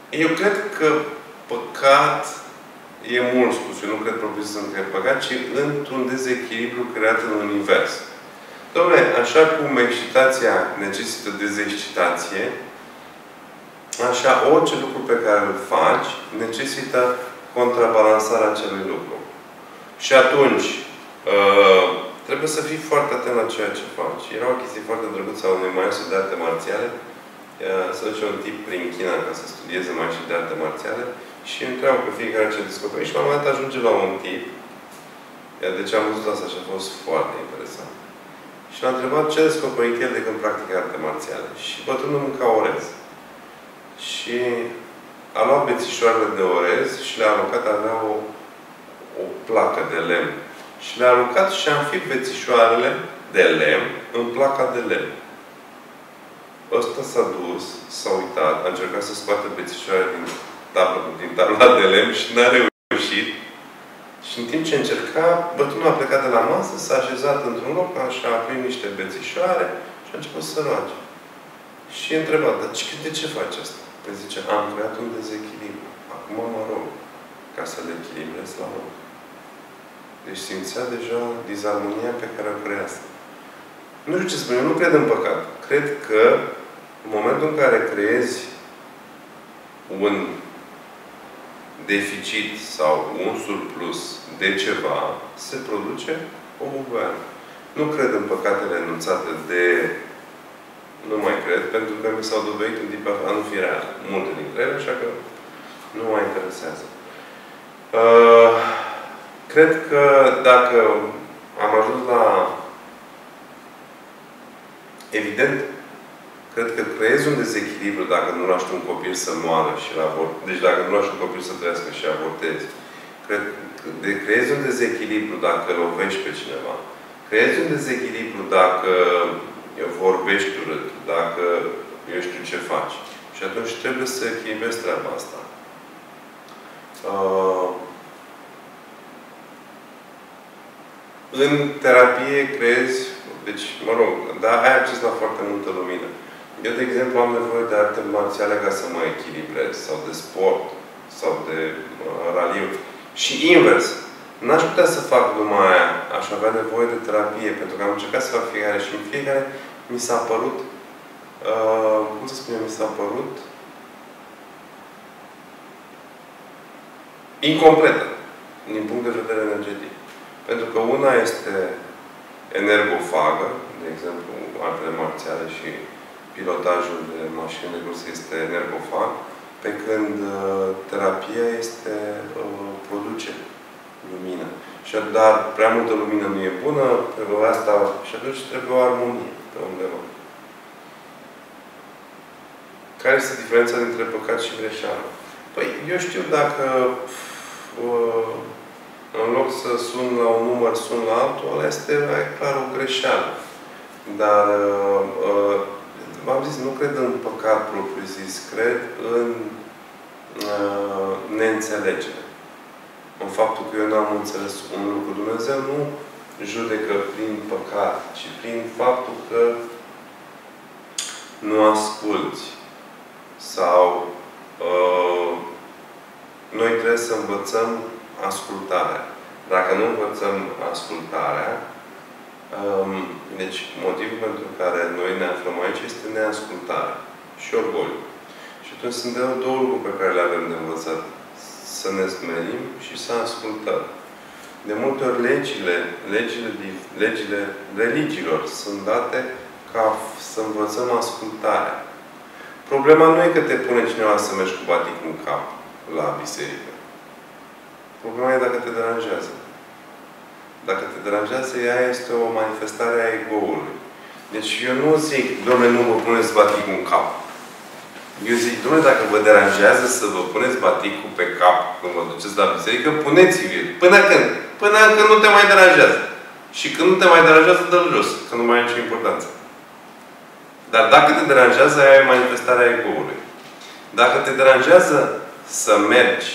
Eu cred că păcat e mult spus. Eu nu cred propriu să sunt păcat, ci într-un dezechilibru creat în univers. Dom'le, așa cum excitația necesită dezexcitație, așa orice lucru pe care îl faci necesită contrabalansarea acelui lucru. Și atunci, uh, trebuie să fii foarte atent la ceea ce faci. Era o chestie foarte drăguță a unui maestru de arte marțiale. Uh, se duce un tip prin China ca să studieze maestri de arte marțiale și întreabă pe fiecare ce descoperi. Și la un moment dat ajunge la un tip. Deci am văzut asta și a fost foarte interesant. Și l-a întrebat ce a descoperit el de când practică arte marțiale. Și bătrânul mânca orez. Și a luat bețișoarele de orez și le-a aruncat, avea o, o placă de lemn. Și le-a aruncat și a înfipt bețișoarele de lemn în placa de lemn. Ăsta s-a dus, s-a uitat, a încercat să scoată bețișoarele din tablă, din tabla de lemn și n-a reușit. Și în timp ce încerca, bătrânul a plecat de la masă, s-a așezat într-un loc, așa, a primit niște bețișoare și a început să roage. Și i-a întrebat, dar de ce faci asta? Păi zice, am creat un dezechilibru. Acum mă rog ca să le echilibrez la loc. Deci simțea deja dizarmonia pe care o crease. Nu știu ce spun, eu nu cred în păcat. Cred că în momentul în care creezi un deficit sau un surplus de ceva, se produce o bubeală. Nu cred în păcatele enunțate de... Nu mai cred, pentru că mi s-au dovedit în timpul a nu fi real. Multe dintre ele, așa că nu mă interesează. Uh, cred că dacă am ajuns la... Evident, cred că creezi un dezechilibru dacă nu lași un copil să moară și la avort. Deci dacă nu lași un copil să trăiască și avortezi. Cred că de creezi un dezechilibru dacă lovești pe cineva. Creezi un dezechilibru dacă vorbești urât, dacă eu știu ce faci. Și atunci trebuie să echilibrezi treaba asta. Uh, în terapie crezi, deci, mă rog, dar ai acces la foarte multă lumină. Eu, de exemplu, am nevoie de arte marțiale ca să mă echilibrez, sau de sport, sau de uh, raliu. Și invers. N-aș putea să fac numai aia. Aș avea nevoie de terapie, pentru că am încercat să fac fiecare și în fiecare mi s-a părut, uh, cum să spun, mi s-a părut incompletă, din punct de vedere energetic. Pentru că una este energofagă, de exemplu, artele marțiale și pilotajul de mașini de curs este energofag, pe când uh, terapia este uh, produce lumină. Și, dar prea multă lumină nu e bună, trebuie asta, și atunci trebuie o armonie pe undeva. Care este diferența dintre păcat și greșeală? Păi, eu știu dacă uh, în loc să sun la un număr, sun la altul, ăla este clar o greșeală. Dar uh, uh, v-am zis, nu cred în păcat propriu-zis, cred în uh, neînțelegere. În faptul că eu n-am înțeles un lucru. Dumnezeu nu judecă prin păcat, ci prin faptul că nu asculți. Sau uh, noi trebuie să învățăm ascultarea. Dacă nu învățăm ascultarea, um, deci motivul pentru care noi ne aflăm aici este neascultarea și orgoliu. Și atunci sunt două lucruri pe care le avem de învățat. Să ne smerim și să ascultăm. De multe ori legile, legile, legile religiilor sunt date ca să învățăm ascultarea. Problema nu e că te pune cineva să mergi cu batic în cap la biserică. Problema e dacă te deranjează. Dacă te deranjează, ea este o manifestare a ego-ului. Deci eu nu zic, Doamne, nu vă puneți baticul în cap. Eu zic, Doamne, dacă vă deranjează să vă puneți baticul pe cap când vă duceți la biserică, puneți-vi-l. Până când? Până când nu te mai deranjează. Și când nu te mai deranjează, dă-l jos. Că nu mai are nicio importanță. Dar dacă te deranjează, aia e manifestarea ego-ului. Dacă te deranjează să mergi,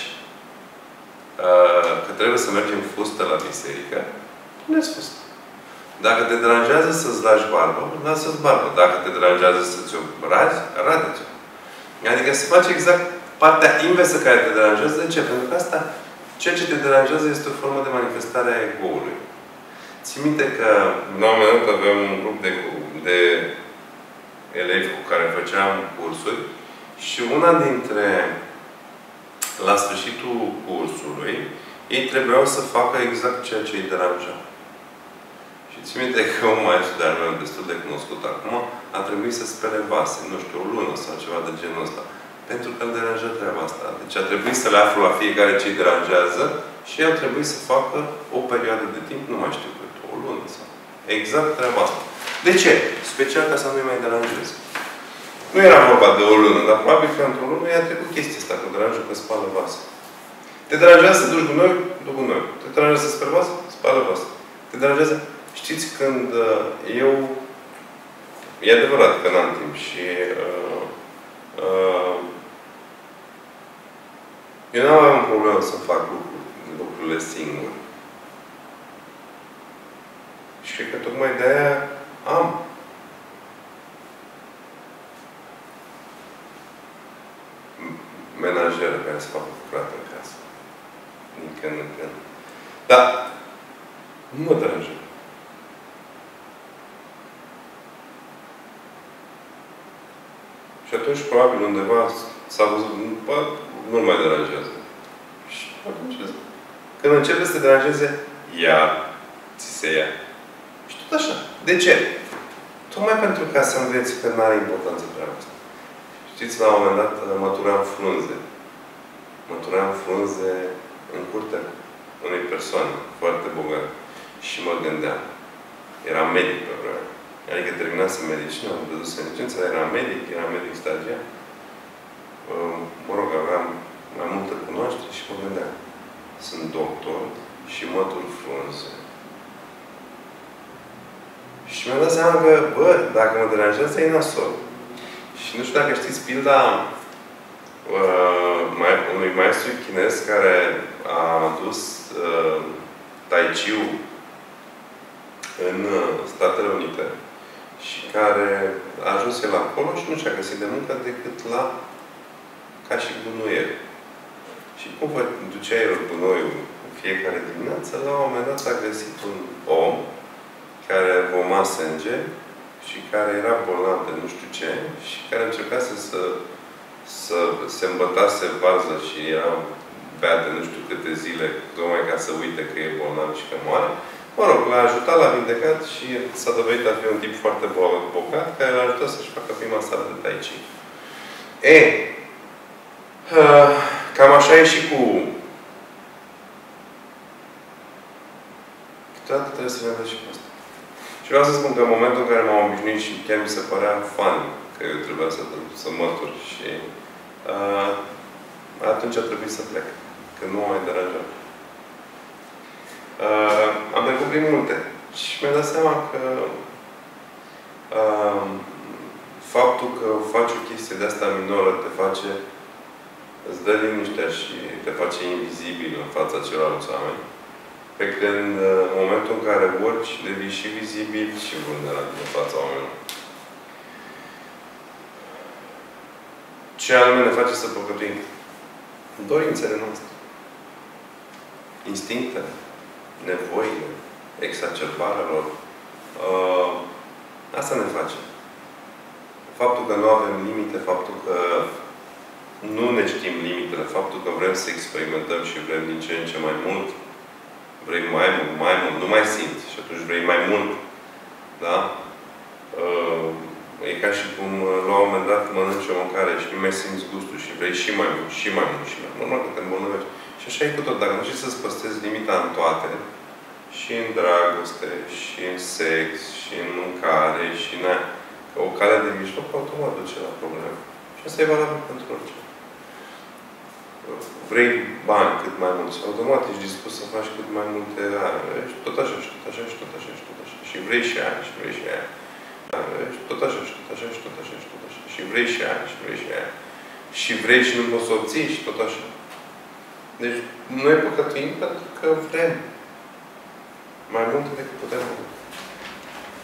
că trebuie să mergi în fustă la biserică, puneți fustă. Dacă te deranjează să-ți lași barbă, lasă-ți barbă. Dacă te deranjează să-ți o razi, arată-ți-o. Adică se face exact partea inversă care te deranjează, de ce? Pentru că asta, ceea ce te deranjează este o formă de manifestare a ego-ului. Ții minte că, la un moment dat, aveam un grup de, de elevi cu care făceam cursuri și una dintre, la sfârșitul cursului, ei trebuiau să facă exact ceea ce îi deranja. Și ții minte că un maestru de-al meu destul de cunoscut acum a trebuit să spele vase, nu știu, o lună sau ceva de genul ăsta. Pentru că îl deranja treaba asta. Deci a trebuit să le aflu la fiecare ce îi deranjează și au trebuit să facă o perioadă de timp, nu mai știu cât, o lună sau... Exact treaba asta. De ce? Special ca să nu-i mai deranjeze. Nu era vorba de o lună, dar probabil că într-o lună i-a trecut chestia asta, că deranjă că spală vase. Te deranjează să duci gunoi? Du gunoi. Te deranjează să speli vase? Spală vase. Te deranjează? Știți, când eu... E adevărat că n-am timp și... Uh, uh, eu n-am avut o problemă să fac lucruri, lucrurile singur. Și cred că tocmai de-aia am. Menajeră care să facă curat în casă. Din când în când. Dar nu mă deranjează. Și atunci, probabil, undeva s-a văzut, bă, nu-l mai deranjează. Și atunci, când începe să te deranjeze, iar ți se ia. Și tot așa. De ce? Tocmai pentru ca să înveți că nu are importanță treaba asta. Știți, la un moment dat, măturam frunze. Măturam frunze în curtea unei persoane foarte bogate. Și mă gândeam. Eram medic pe vremea. Adică terminasem medicină, am dăduse în licență, dar eram medic, eram medic stagiar. Mă rog, aveam mai multă cunoaștere și mă gândeam. Sunt doctor și mătur frunze. Și mi-am dat seama că, bă, dacă mă deranjează, e nasol. Și nu știu dacă știți pilda uh, unui maestru chinez care a adus uh, Tai Chi-ul în uh, Statele Unite și care a ajuns el acolo și nu și-a găsit de muncă decât la ca și gunoier. Și cum ducea el gunoiul în fiecare dimineață, la un moment dat a găsit un om care voma sânge și care era bolnav de nu știu ce și care încercase să, să se îmbătase vază și era bea de nu știu câte zile, tocmai ca să uite că e bolnav și că moare. Mă rog, l-a ajutat, l-a vindecat și s-a dovedit a fi un tip foarte bogat care l-a ajutat să-și facă prima sală de Tai Chi. E, cam așa e și cu... Câteodată trebuie să ne vedem și cu asta. Și vreau să spun că în momentul în care m-am obișnuit și chiar mi se părea funny că eu trebuia să, să mătur și uh, atunci a trebuit să plec. Că nu m-a mai deranjat. Uh, am trecut prin multe. Și mi-am dat seama că uh, faptul că faci o chestie de asta minoră te face, îți dă liniștea și te face invizibil în fața celorlalți oameni. Pe când, în momentul în care urci, devii și vizibil și vulnerabil în fața oamenilor. Ce anume ne face să păcătuim? Dorințele noastre. Instinctele. Nevoile. Exacerbarea lor. Uh, asta ne face. Faptul că nu avem limite, faptul că nu ne știm limitele, faptul că vrem să experimentăm și vrem din ce în ce mai mult, vrei mai mult, mai mult, nu mai simți. Și atunci vrei mai mult. Da? Uh, e ca și cum la un moment dat mănânci o mâncare și nu mai simți gustul și vrei și mai mult, și mai mult, și mai mult. Normal că te îmbolnăvești. Și așa e cu tot. Dacă nu știi să-ți păstrezi limita în toate, și în dragoste, și în sex, și în mâncare, și în a... o cale de mijloc, automat duce la probleme. Și asta e valabil pentru orice. Vrei bani cât mai mulți, automat ești dispus să faci cât mai multe are. Și tot așa, și tot așa, și tot așa, și tot așa. Și vrei și aia, și vrei și aia. Și tot așa, și tot așa, și tot așa, și tot așa. Și vrei și aia, și vrei și aia. Și vrei și nu poți să obții, și tot așa. Deci, noi păcătuim pentru că vrem mai multe decât putem.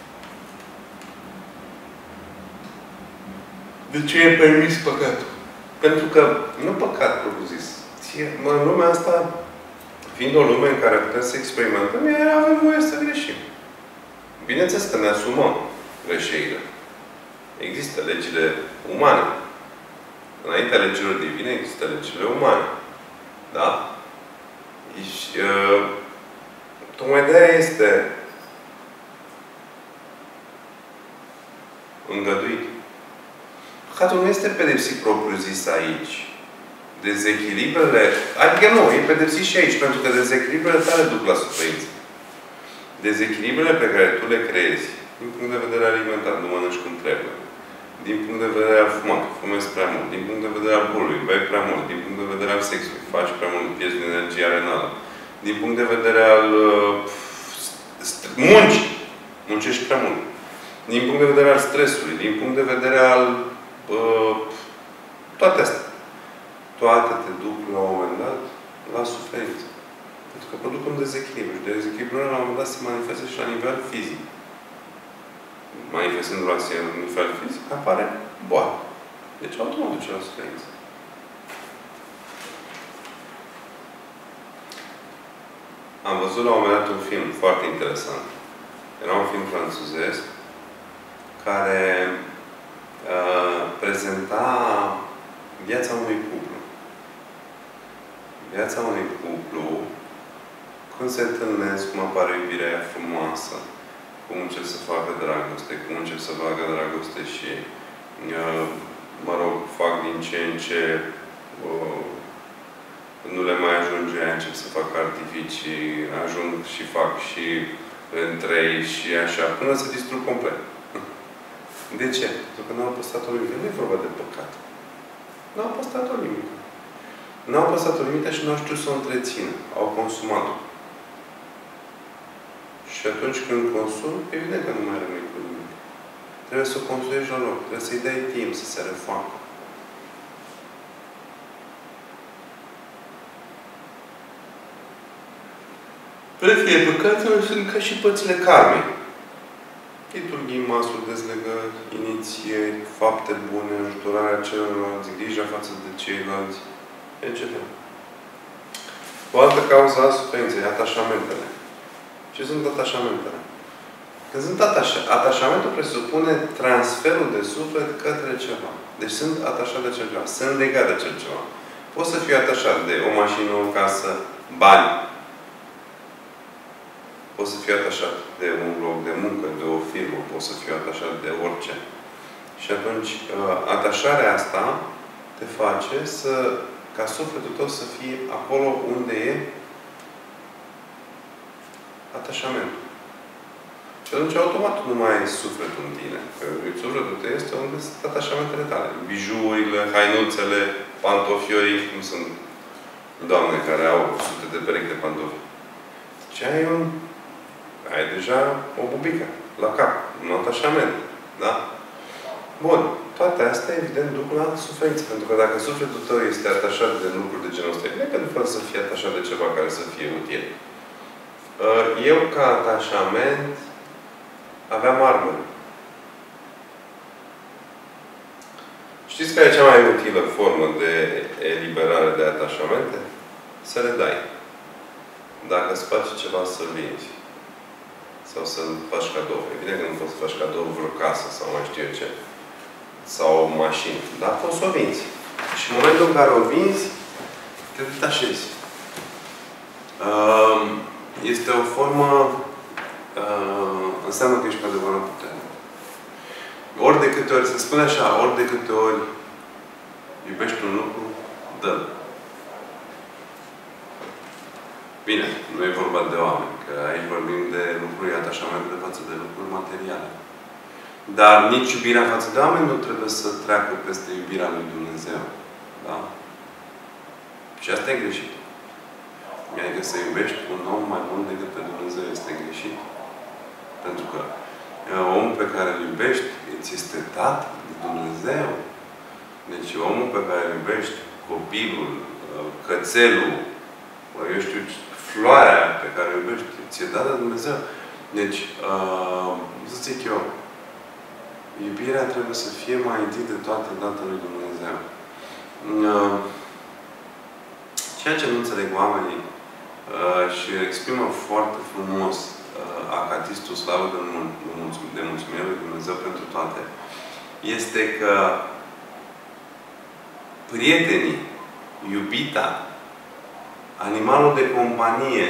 De ce e permis păcatul? Pentru că, nu păcat, propriu-zis. În lumea asta, fiind o lume în care putem să experimentăm, avem voie să greșim. Bineînțeles că ne asumăm greșelile. Există legile umane. Înaintea legilor divine există legile umane. Da? Și, uh, tocmai de-aia este îngăduit. Păcatul nu este pedepsit propriu-zis aici. Dezechilibrele... Adică nu, e pedepsit și aici, pentru că dezechilibrele tale duc la suferință. Dezechilibrele pe care tu le creezi, din punct de vedere alimentar, nu mănânci cum trebuie. Din punct de vedere al fumatului, fumezi prea mult. Din punct de vedere al bolului, bei prea mult. Din punct de vedere al sexului, faci prea mult, pierzi din energia renală. Din punct de vedere al uh, muncii, muncești prea mult. Din punct de vedere al stresului, din punct de vedere al uh, toate astea. Toate te duc la un moment dat la suferință. Pentru că produc un dezechilibru. Și dezechilibrul la un moment dat se manifestă și la nivel fizic. Manifestându-l la nivel fizic, apare boală. Deci automat duce la suferință. Am văzut la un moment dat un film foarte interesant. Era un film franțuzesc care uh, prezenta viața unui cuplu. Viața unui cuplu, cum se întâlnesc, cum apare iubirea aia frumoasă, cum încep să facă dragoste, cum încep să facă dragoste și, uh, mă rog, fac din ce în ce uh, nu le mai ajunge, încep să fac artificii, ajung și fac și între ei și așa, până se distrug complet. De ce? Pentru că nu au păstrat o limită. Nu e vorba de păcat. Nu au păstrat o limită. Nu au păstrat o limită și nu au știut să o întrețină. Au consumat-o. Și atunci când consum, evident că nu mai rămâi cu nimic. Trebuie să o construiești la loc. Trebuie să-i dai timp să se refacă. Prefie păcatele sunt ca și pățile karmei. Liturghii, masuri, dezlegări, inițieri, fapte bune, ajutorarea celorlalți, grija față de ceilalți, et cetera. O altă cauză a suferinței, atașamentele. Ce sunt atașamentele? Când sunt atașa, atașamentul presupune transferul de suflet către ceva. Deci sunt atașat de ceva. Sunt legat de cel ceva. Pot să fiu atașat de o mașină, o casă, bani. Pot să fiu atașat de un loc de muncă, de o firmă. Pot să fiu atașat de orice. Și atunci, atașarea asta te face să, ca sufletul tău să fie acolo unde e atașamentul. Și atunci, automat, nu mai ai sufletul în tine. Că sufletul tău este unde sunt atașamentele tale. Bijuurile, hainuțele, pantofiorii, cum sunt doamne care au sute de perechi de pantofi. Ce ai un... ai deja o bubică la cap. Un atașament. Da? Bun. Toate astea, evident, duc la suferință. Pentru că dacă sufletul tău este atașat de lucruri de genul ăsta, evident că nu poate să fie atașat de ceva care să fie util. Eu, ca atașament, aveam armuri. Știți care e cea mai utilă formă de eliberare de atașamente? Să le dai. Dacă îți face ceva, să-l vinzi. Sau să-l faci cadou. Evident că nu poți să faci cadou vreo casă sau mai știu eu ce. Sau o mașină. Dar poți să o vinzi. Și în momentul în care o vinzi, te detașezi. Este o formă... înseamnă că ești pe adevărat putere. Ori de câte ori, se spune așa, ori de câte ori iubești un lucru, dă-l. Bine, nu e vorba de oameni, că aici vorbim de lucruri atașamente față de lucruri materiale. Dar nici iubirea față de oameni nu trebuie să treacă peste iubirea lui Dumnezeu. Da? Și asta e greșit. Adică să iubești un om mai mult decât pe Dumnezeu este greșit. Pentru că omul pe care îl iubești îți este dat de Dumnezeu. Deci omul pe care îl iubești, copilul, cățelul, eu știu, floarea pe care o iubești, ți-e dat de Dumnezeu. Deci, uh, să zic eu, iubirea trebuie să fie mai întâi de toate dată lui Dumnezeu. Ceea ce nu înțeleg oamenii și exprimă foarte frumos acatistul slavă de mulțumire lui Dumnezeu pentru toate, este că prietenii, iubita, animalul de companie,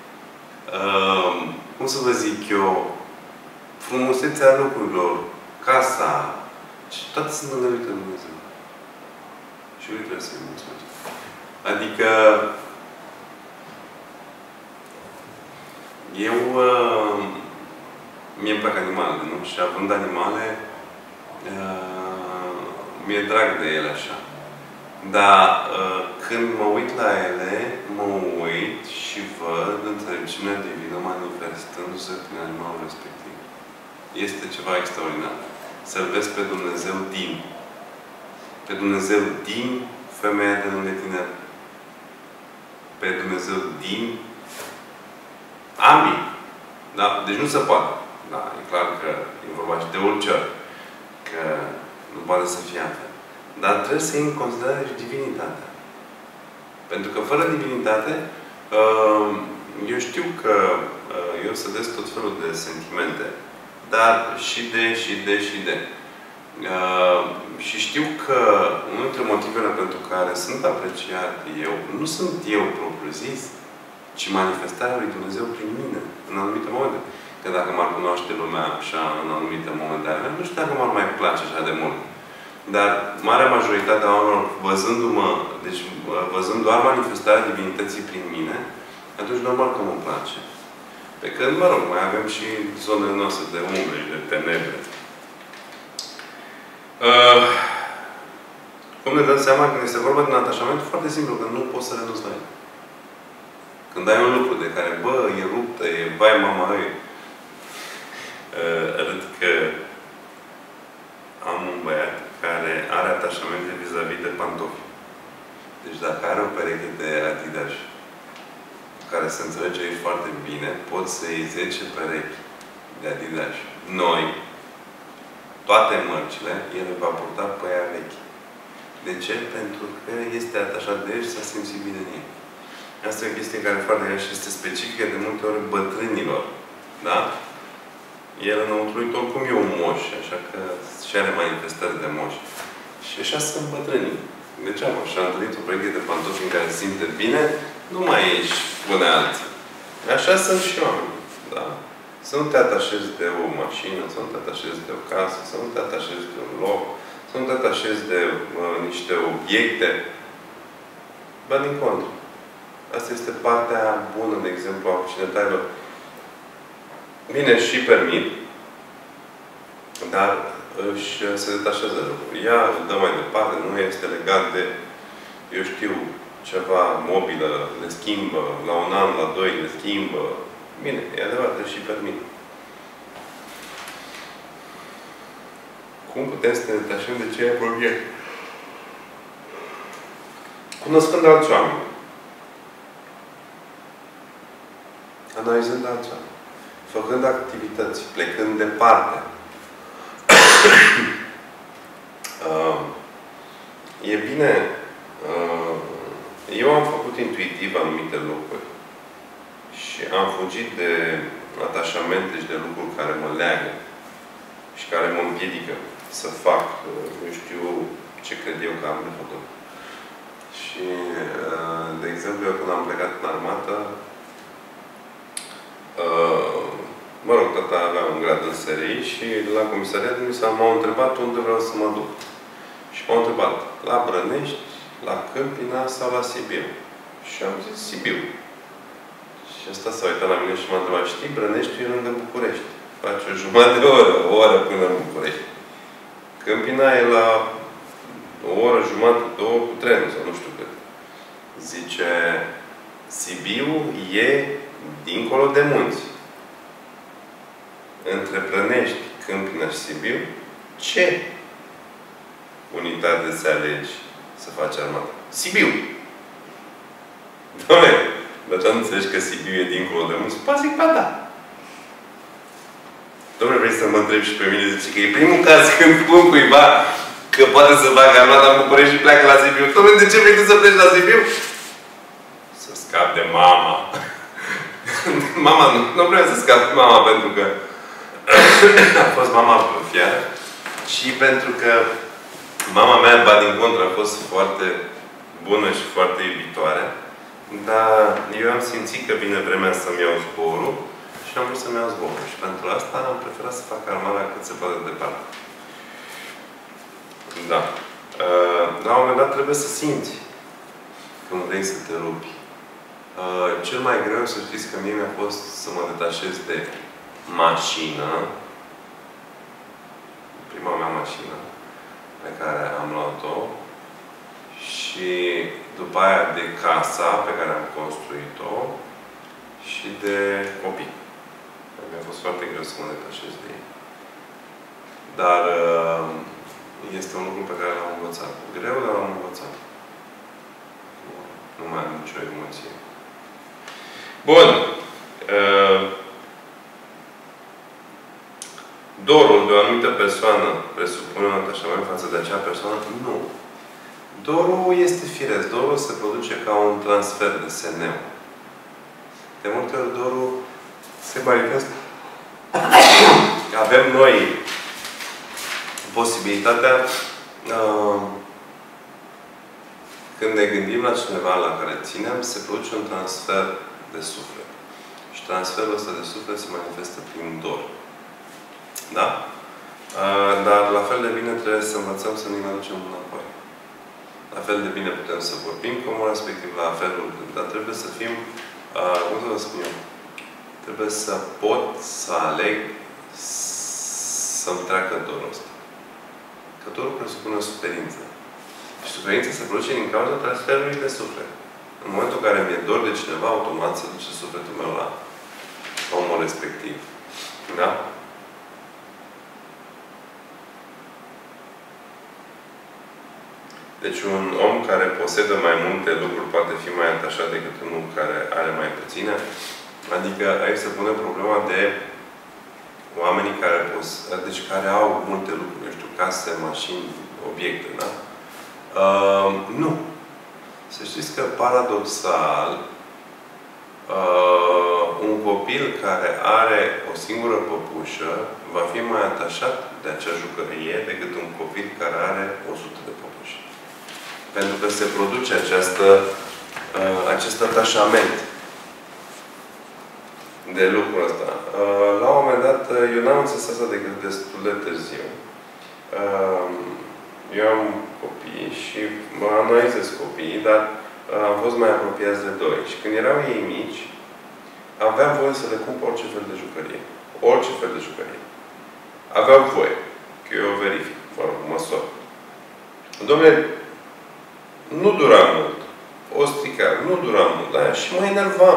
cum să vă zic eu, frumusețea lucrurilor, casa, toate sunt îngăduite de Dumnezeu. Și lui trebuie să-i mulțumesc. Adică eu uh, mie îmi plac animalele, nu? Și având animale uh, mi-e drag de ele așa. Dar uh, când mă uit la ele, mă uit și văd înțelepciunea divină manifestându-se prin animalul respectiv. Este ceva extraordinar. Să-L vezi pe Dumnezeu din. Pe Dumnezeu din femeia de lângă tine. Pe Dumnezeu din ambii. Da? Deci nu se poate. Da, e clar că e vorba și de ulcior. Că nu poate să fie altfel. Dar trebuie să iei în considerare și divinitatea. Pentru că fără divinitate, eu știu că eu sădesc tot felul de sentimente. Dar și de, și de, și de. Și știu că unul dintre motivele pentru care sunt apreciat eu, nu sunt eu propriu-zis, ci manifestarea lui Dumnezeu prin mine, în anumite momente. Că dacă m-ar cunoaște lumea așa, în anumite momente, nu știu dacă m-ar mai place așa de mult. Dar marea majoritate a oamenilor, văzându-mă, deci văzând doar manifestarea divinității prin mine, atunci normal că mă place. Pe când, mă rog, mai avem și zonele noastre de umbre și de tenebre. Uh, cum ne dăm seama când este vorba de un atașament? Foarte simplu, că nu poți să renunți la el. Când ai un lucru de care, bă, e ruptă, e vai mama ei, uh, arăt că am un băiat care are atașamente vis-a-vis de pantofi. Deci dacă are o pereche de Adidas care se înțelege ei foarte bine, pot să iei zece perechi de Adidas noi, toate mărcile, el le va purta pe aia vechi. De ce? Pentru că este atașat de el și s-a simțit bine în ei. Asta e o chestie care foarte și este specifică de multe ori bătrânilor. Da? El înăuntru lui oricum e un moș, așa că și are manifestări de moș. Și așa sunt bătrânii. De ce am așa întâlnit o pereche de pantofi în care se simte bine, nu mai ești până alții. Așa sunt și oameni. Da? Să nu te atașezi de o mașină, să nu te atașezi de o casă, să nu te atașezi de un loc, să nu te atașezi de uh, niște obiecte. Ba din contră. Asta este partea bună, de exemplu, a occidentalilor. Bine, și permit, dar își se detașează de lucruri. Ea îl dă mai departe, nu este legat de, eu știu, ceva mobilă, le schimbă, la un an, la doi, le schimbă. Bine, e adevărat, și permit. Cum putem să ne detașăm de ce e apropiat? Cunoscând alți oameni. Analizând alți oameni. Făcând activități, plecând departe. uh, e bine, uh, eu am făcut intuitiv anumite lucruri și am fugit de atașamente și de lucruri care mă leagă și care mă împiedică să fac, nu știu ce cred eu că am de făcut. Și, uh, de exemplu, eu când am plecat în armată, uh, mă rog, tata avea un grad în S R I și la comisariat m-au întrebat unde vreau să mă duc. Și m-au întrebat, la Brănești, la Câmpina sau la Sibiu? Și am zis Sibiu. Și ăsta s-a uitat la mine și m-a întrebat, știi, Brănești e lângă București. Face o jumătate de oră, o oră până în București. Câmpina e la o oră, jumătate, două cu trenul, sau nu știu cât. Zice, Sibiu e dincolo de munți. Între Brănești, Câmpina și Sibiu, ce unitate se alegi să faci armată? Sibiu! Doamne, dar ce nu înțelegi că Sibiu e dincolo de munți? Pa, zic, pa, da. Doamne, vrei să mă întrebi și pe mine? Zice că e primul caz când spun cuiva că poate să facă armata în București și pleacă la Sibiu. Dom'le, de ce vrei tu să pleci la Sibiu? Să scap de mama. Mama, nu, nu vreau să scap de mama pentru că a fost mama fiară și pentru că mama mea, ba din contră, a fost foarte bună și foarte iubitoare. Dar eu am simțit că vine vremea să-mi iau zborul și am vrut să-mi iau zborul. Și pentru asta am preferat să fac armata cât se poate de departe. Da. La un moment dat trebuie să simți când vrei să te rupi. Cel mai greu, să știți că mie mi-a fost să mă detașez de mașină. Prima mea mașină pe care am luat-o. Și după aia de casa pe care am construit-o și de copii. Mi-a fost foarte greu să mă detașez de ei. Dar este un lucru pe care l-am învățat. Greu, dar l-am învățat. Nu mai am nicio emoție. Bun. Dorul de o anumită persoană presupune un atașament față de acea persoană? Nu. Dorul este firesc. Dorul se produce ca un transfer de S N-ul. De multe ori dorul se manifestă. Avem noi posibilitatea uh, când ne gândim la cineva la care ținem, se produce un transfer de suflet. Și transferul ăsta de suflet se manifestă prin dor. Da? Uh, dar la fel de bine trebuie să învățăm să ne aducem înapoi. La fel de bine putem să vorbim cu omul respectiv, la felul, dar trebuie să fim, uh, cum să vă spun eu, trebuie să pot să aleg să-mi treacă dorul ăsta. Că dorul presupune suferință. Și suferința se produce din cauza transferului de suflet. În momentul în care mi-e dor de cineva, automat se duce sufletul meu la omul respectiv. Da? Deci un om care posedă mai multe lucruri poate fi mai atașat decât unul care are mai puține. Adică aici se pune problema de oamenii care, deci care au multe lucruri, eu știu, case, mașini, obiecte, da? Uh, nu. Să știți că, paradoxal, uh, un copil care are o singură păpușă va fi mai atașat de acea jucărie decât un copil care are o sută de păpuși. Pentru că se produce această, uh, acest atașament de lucrul ăsta. Uh, la un moment dat, eu n-am înțeles asta decât destul de târziu. Uh, eu am copii și mă analizez copiii, dar uh, am fost mai apropiați de doi. Și când erau ei mici, aveam voie să le cumpăr orice fel de jucărie. Orice fel de jucărie. Aveau voie. Că eu o verific. Mă rog, măsor. Dom'le, nu dura mult. O strica, nu dura mult. Da? Și mă enervam.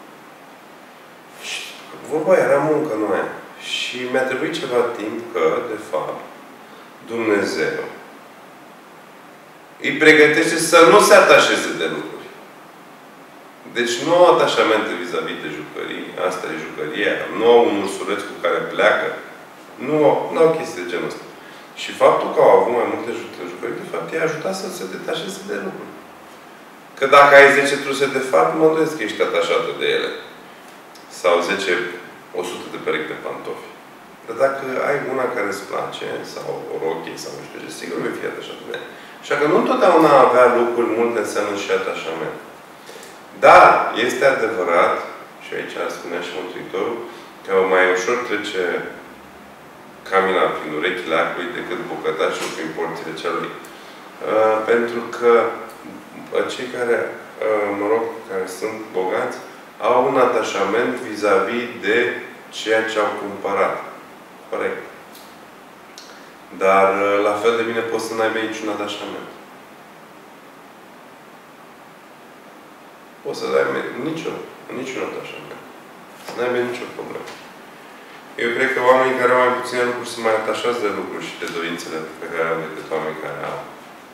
Și vorba era muncă, nu aia. Și mi-a trebuit ceva timp că, de fapt, Dumnezeu îi pregătește să nu se atașeze de lucruri. Deci nu au atașamente vis-a-vis de jucării. Asta e jucăria. Nu au un ursuleț cu care pleacă. Nu au, nu au chestii de genul ăsta. Și faptul că au avut mai multe jucării, de fapt, i-a ajutat să se detașeze de lucruri. Că dacă ai zece truse de fapt, mă îndoiesc că ești atașată de ele. Sau zece, o sută de perechi de pantofi. Dar dacă ai una care îți place, sau o rochie, sau nu știu ce, sigur vei fi atașat de ea. Așa că nu întotdeauna avea lucruri multe înseamnă și atașament. Dar este adevărat, și aici spunea și Mântuitorul, că mai ușor trece camina prin urechile acului decât bucătașul prin porțile celui. Uh, pentru că cei care, uh, mă rog, care sunt bogați, au un atașament vis-a-vis de ceea ce au cumpărat. Corect. Dar la fel de bine poți să n-aibă niciun atașament. Poți să n-aibă niciun, niciun atașament. Să n-aibă nicio problemă. Eu cred că oamenii care au mai puține lucruri sunt mai atașați de lucruri și de dorințele pe care au decât oamenii care au.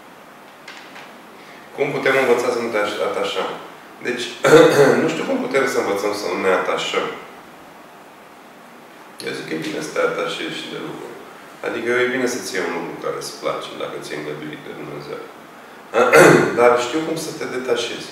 Cum putem învăța să nu te atașăm? Deci, nu știu cum putem să învățăm să nu ne atașăm. Eu zic că e bine să te atașezi și de lucruri. Adică e bine să-ți iei un lucru care îți place, dacă ți-e îngăduit de Dumnezeu. Dar știu cum să te detașezi.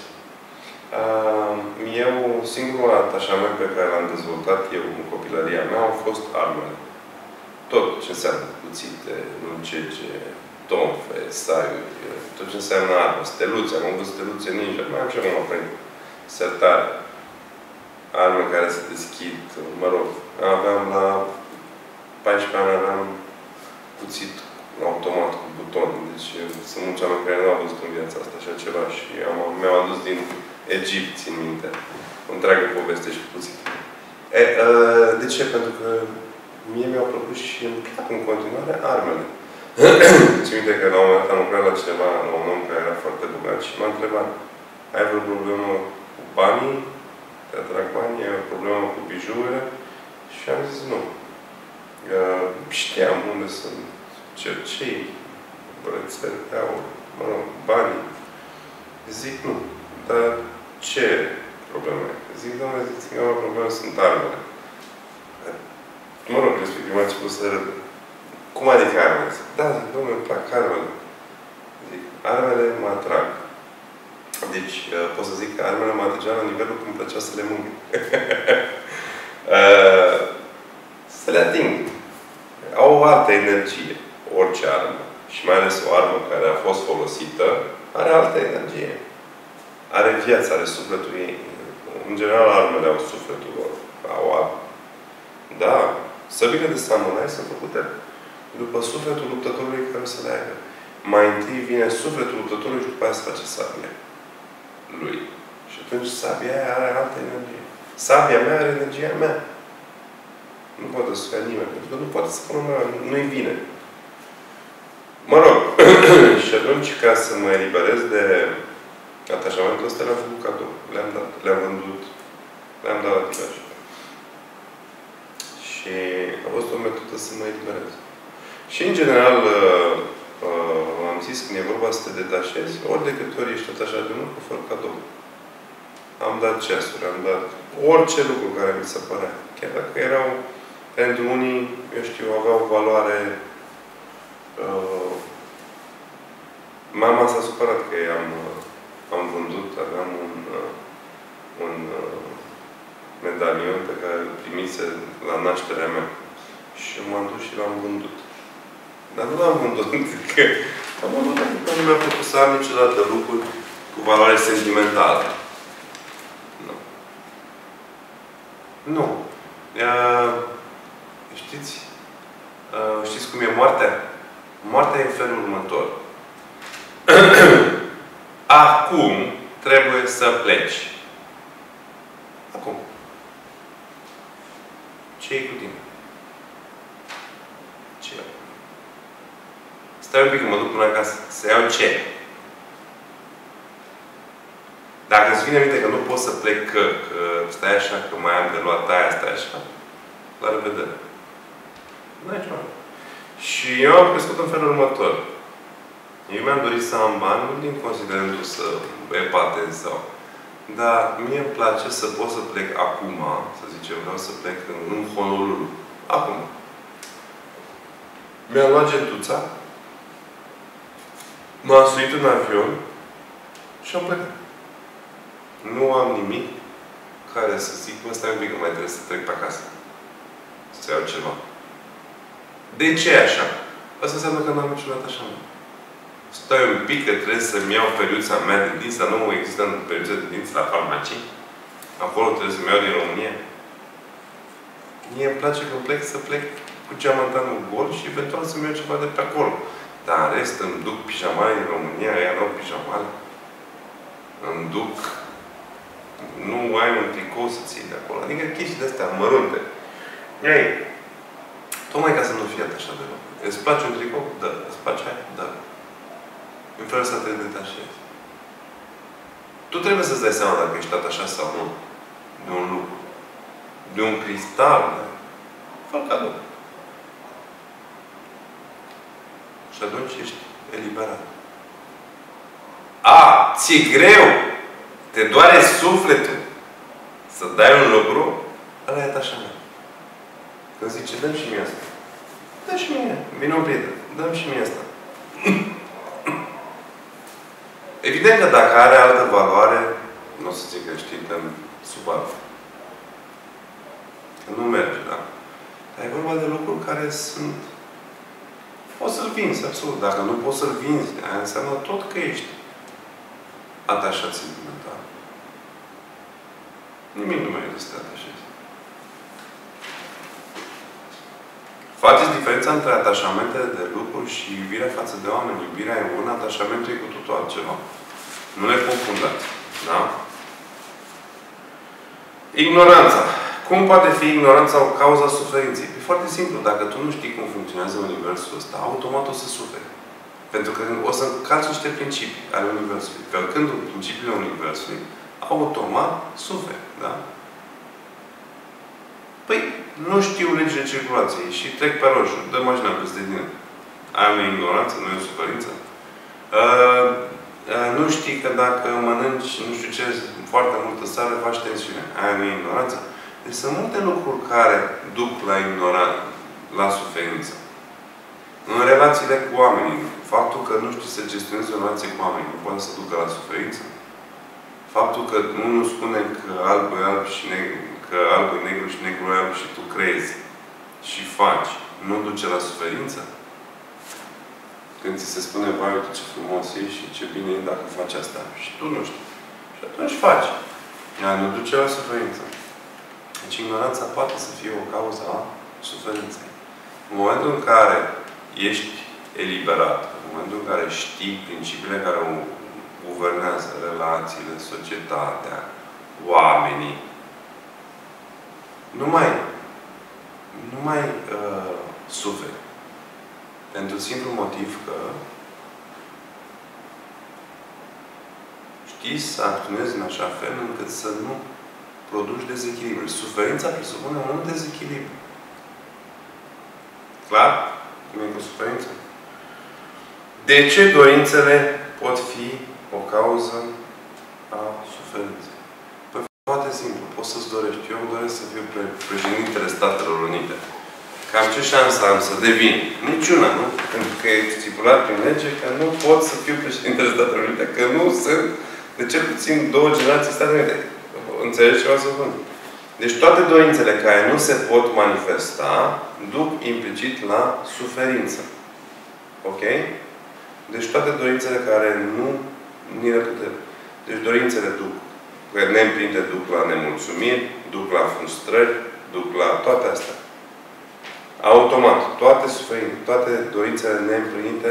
Eu, singurul atașament pe care l-am dezvoltat eu în copilăria mea au fost armele. Tot ce înseamnă cuțite, nuncege, tonfe, saiuri, tot ce înseamnă armă, steluțe. Am avut steluțe ninja, mai am și acum prin sertare. Arme care se deschid, mă rog. Aveam la paisprezece ani, aveam cuțit automat cu buton. Deci sunt mulți oameni care nu au văzut în viața asta așa ceva și mi-au adus din Egipt, țin minte. O întreagă poveste și cuțit. E, uh, de ce? Pentru că mie mi-au plăcut și îmi plac în continuare armele. Țin minte că la un moment dat am lucrat la cineva, la un om care era foarte bogat și m-a întrebat: ai vreo problemă cu banii? Te atrag banii? Ai o problemă cu bijurile? Și am zis nu. Uh, știam unde sunt cercei, brățări, aur, mă rog, banii. Zic nu. Dar ce probleme? Zic, doamne, zic, singura problemă sunt armele. Mă rog, respectiv m-a început să râd. Cum adică armele? Zic, da, zic, doamne, îmi plac armele. Zic, armele mă atrag. Deci, pot să zic că armele mă atrăgeau la nivelul cum îmi plăcea să le mângâi. Să le ating. Au o altă energie. Orice armă. Și mai ales o armă care a fost folosită, are altă energie. Are viață, are sufletul ei. În general, armele au sufletul lor. Au armă. Da. Săbile de samurai sunt făcute după sufletul luptătorului care se leagă. Mai întâi vine sufletul luptătorului și după aia se face sabia lui. Și atunci sabia aia are altă energie. Sabia mea are energia mea. Nu poate să fie nimeni. Pentru că nu poate să pună mea. Nu-i vine. Mă rog. Și atunci, ca să mă eliberez de atașamentul ăsta, le-am făcut cadou. Le-am dat. Le-am vândut. Le-am dat la tiraj. Și a fost o metodă să mă eliberez. Și, în general, uh, uh, am zis, când e vorba să te detașezi, ori de câte ori ești atașat de un lucru, fără cadou. Am dat ceasuri, am dat orice lucru care mi se părea. Chiar dacă erau, pentru unii, eu știu, aveau valoare. Uh, mama s-a supărat că i-am am vândut, aveam un, uh, un uh, medalion pe care îl primise la nașterea mea. Și m-am dus și l-am vândut. Dar nu l-am vândut, că am vândut pentru că nu mi-a plăcut să am niciodată lucruri cu valoare sentimentală. Nu. Nu. Uh, știți? Uh, știți cum e moartea? Moartea e în felul următor. Acum trebuie să pleci. Acum. Ce e cu tine? Ce e? Stai un pic că mă duc până acasă. Să iau ce? Dacă îți vine minte că nu pot să plec, că, că stai așa, că mai am de luat aia, stai așa, la revedere. Nu ai ceva. Și eu am crescut în felul următor. Eu mi-am dorit să am bani, nu din considerentul să epatez sau... Dar mie îmi place să pot să plec acum, să zicem, vreau să plec în, în Honolulu. Acum. Mi-am luat gentuța, m-am suit în avion și am plecat. Nu am nimic care să zic, mă, stai un pic că mai trebuie să trec pe acasă. Să iau ceva. De ce e așa? Asta înseamnă că n-am niciun atașament. Stai un pic că trebuie să-mi iau periuța mea de dinți, dar nu există periuța de dinți la farmacie. Acolo trebuie să-mi iau din România. Mie îmi place când plec să plec cu geamantanul gol și eventual să-mi iau ceva de pe acolo. Dar în rest îmi duc pijamale din România, ea nu au pijamale. Îmi duc... Nu ai un tricou să ții de acolo. Adică chestii de-astea mărunte. Ei, tocmai ca să nu fii atașat de loc. Îți place un tricou? Da. Îți place aia? Da. În felul să te detașezi. Tu trebuie să-ți dai seama dacă ești atașat sau nu. De un lucru. De un cristal. Da? Fă-l cadou. Și atunci ești eliberat. A, ți-e greu! Te doare sufletul să dai un lucru, ăla e atașament. Când zice, dă-mi și mie asta. Dă și mie. Vine un prieten. Dă-mi și mie asta. Evident că dacă are altă valoare, nu o să zic că știi că sub altă. Că nu merge, da? Dar e vorba de lucruri care sunt... Poți să-l vinzi, absolut. Dacă nu poți să-l vinzi, aia înseamnă tot că ești atașat sentimental. Nimic nu mai este să te atașezi. Faceți diferența între atașamentele de lucruri și iubirea față de oameni. Iubirea e una, atașamentul e cu totul altceva. Nu le confundați. Da? Ignoranța. Cum poate fi ignoranța o cauza suferinței? E foarte simplu. Dacă tu nu știi cum funcționează universul ăsta, automat o să suferi. Pentru că o să încalci niște principii ale universului. Călcând principiile universului, automat suferi. Da? Păi, nu știu legile circulației și trec pe roșu. Dă mașina peste tine. Ai o ignoranță, nu e o suferință. Uh, uh, nu știi că dacă mănânci, nu știu ce, foarte multă sare, faci tensiune. Ai o ignoranță. Deci sunt multe lucruri care duc la ignoranță, la suferință. În relațiile cu oamenii, faptul că nu știi să gestionezi o relație cu oamenii, nu poate să ducă la suferință. Faptul că unul spune că alb e alb și negru, că alb e negru și negru e alb și tu crezi și faci, nu duce la suferință? Când ți se spune, vai, uite ce frumos ești și ce bine e dacă faci asta. Și tu nu știi. Și atunci faci. Ea nu duce la suferință. Deci ignoranța poate să fie o cauză a suferinței. În momentul în care ești eliberat, în momentul în care știi principiile care o guvernează relațiile, societatea, oamenii, nu mai, nu mai uh, suferi. Pentru simplu motiv că știi să acționezi în așa fel încât să nu produci dezechilibre. Suferința presupune un dezechilibru. Clar? Cum e cu suferința? De ce dorințele pot fi o cauză a suferinței? Păi foarte simplu. Poți să-ți dorești. Eu îmi doresc să fiu pre președintele Statelor Unite. Cam ce șansă am să devin? Niciuna, nu? Pentru că e stipulat prin lege că nu pot să fiu președintele Statelor Unite. Că nu sunt de cel puțin două generații Statele Unite. Înțelegi ce o să spun? Deci toate dorințele care nu se pot manifesta duc implicit la suferință. Ok? Deci toate dorințele care nu ni le putem. Deci dorințele duc, neîmplinite duc la nemulțumiri, duc la frustrări, duc la toate astea. Automat, toate suferințe, toate dorințele neîmplinite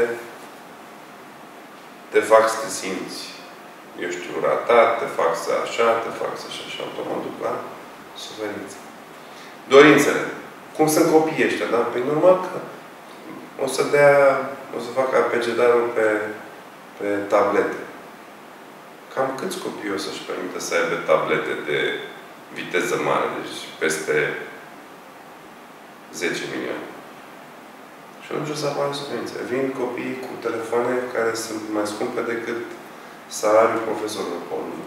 te fac să te simți, eu știu, ratat, te fac să așa, te fac să așa, și automat duc la suferință. Dorințele. Cum sunt copiii ăștia, da? Păi normal că o să dea, o să facă arpegedarul pe, pe tablete. Cam câți copii o să-și permită să aibă tablete de viteză mare, deci peste zece milioane. Și atunci o să apară suferință. Vin copii cu telefoane care sunt mai scumpe decât salariul profesorilor pe lună.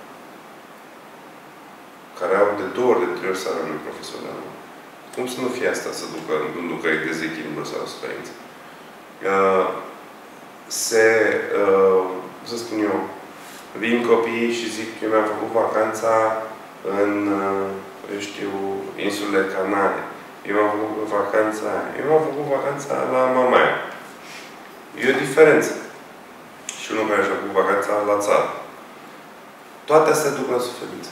Care au de două ori, de trei ori salariul profesorilor. Cum să nu fie asta să ducă, nu ducă dezechilibru sau suferință? Uh, se, uh, să spun eu, vin copiii și zic, eu mi-am făcut vacanța în, uh, eu știu, insulele Canare. Eu mi-am făcut vacanța, eu mi-am făcut vacanța la Mamaia. E o diferență. Și unul care și-a făcut vacanța la țară. Toate astea duc la suferință.